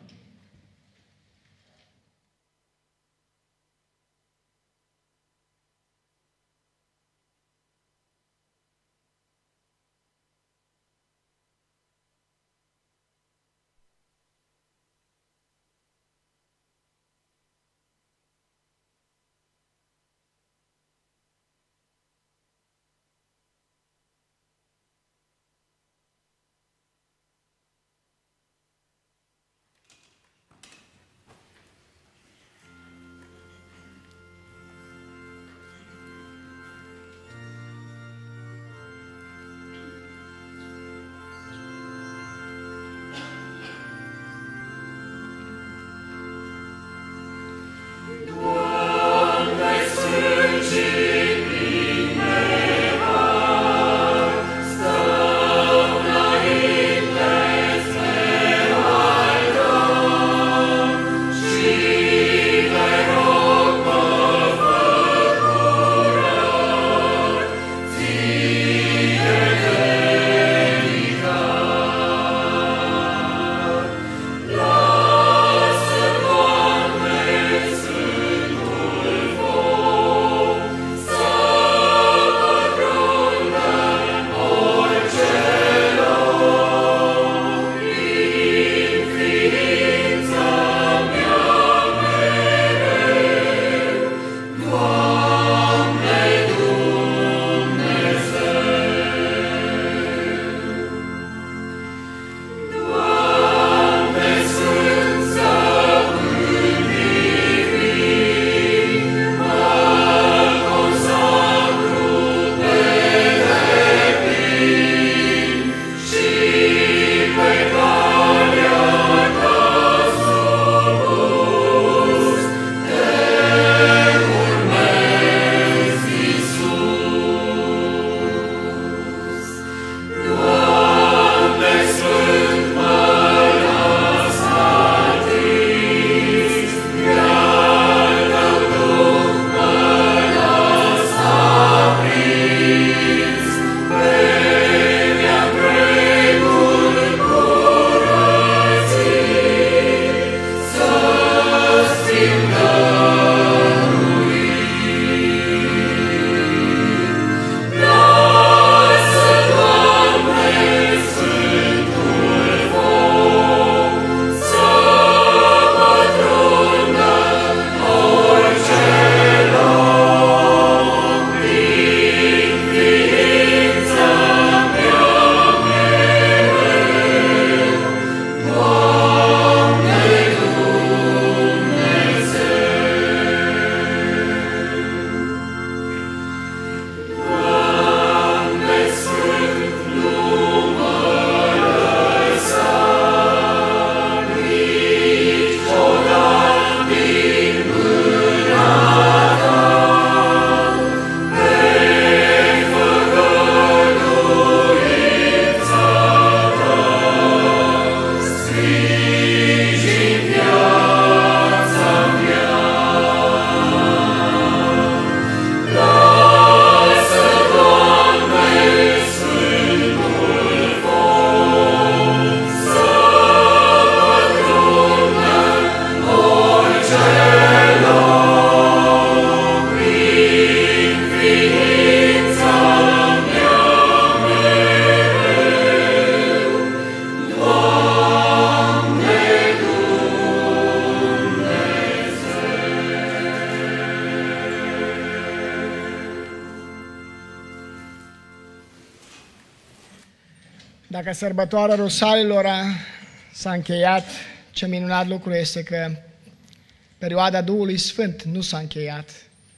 Dacă sărbătoarea Rosalilor s-a încheiat, ce minunat lucru este că perioada Duhului Sfânt nu s-a încheiat.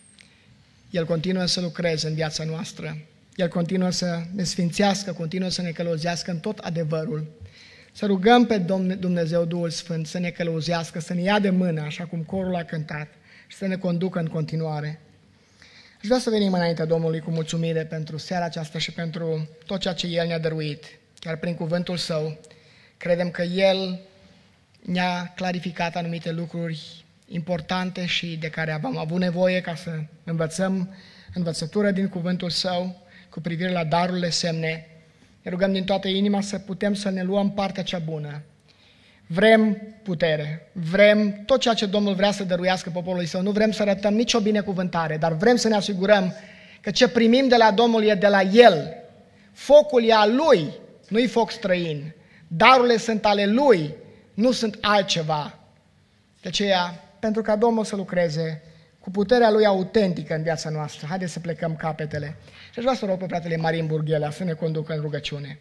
El continuă să lucreze în viața noastră. El continuă să ne sfințească, continuă să ne călăuzească în tot adevărul. Să rugăm pe Dumnezeu Duhul Sfânt să ne călăuzească, să ne ia de mână, așa cum corul a cântat, și să ne conducă în continuare. Aș vrea să venim înaintea Domnului cu mulțumire pentru seara aceasta și pentru tot ceea ce El ne-a dăruit. Chiar prin cuvântul Său, credem că El ne-a clarificat anumite lucruri importante și de care am avut nevoie ca să învățăm învățătură din cuvântul Său cu privire la darurile semne. Ne rugăm din toată inima să putem să ne luăm partea cea bună. Vrem putere, vrem tot ceea ce Domnul vrea să dăruiască poporului său, nu vrem să arătăm nicio binecuvântare, dar vrem să ne asigurăm că ce primim de la Domnul e de la El. Focul e al Lui, nu-i foc străin. Darurile sunt ale Lui, nu sunt altceva. De aceea, pentru ca Domnul să lucreze cu puterea Lui autentică în viața noastră, haideți să plecăm capetele. Și aș vrea să rog pe fratele Marin Burghela să ne conducă în rugăciune.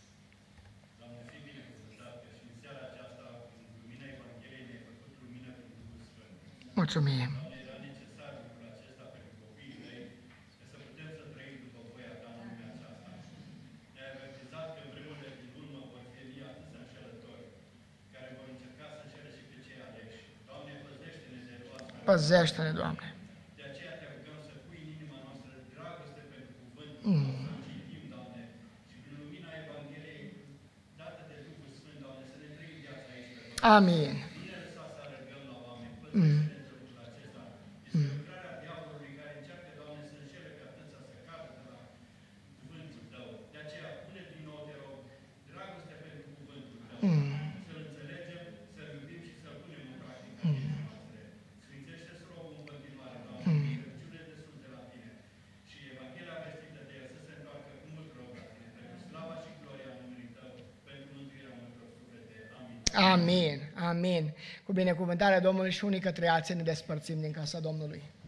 Mulțumim. Păzește-ne, Doamne. De aceea te rugăm să pui în inima noastră dragoste pentru cuvântul, mm. să citim, Doamne, și prin lumina Evangheliei, dată de Duhul Sfânt, Doamne, să ne trăim viața aici pe pământ. Amin. Nu ne lăsa să arăgăm la oameni, păzește-ne de lucrul acesta. Este lucrarea diavolului care încearcă, Doamne, să înșele pe atâția să cadă de la cuvântul Tău. De aceea, pune din nou, te rog, dragoste pentru cuvântul Tău. Mm. Să-L înțelegem, să-L iubim și să-L punem în practică. Mm. Amin, amin. Cu binecuvântarea Domnului și unii către alții ne despărțim din casa Domnului.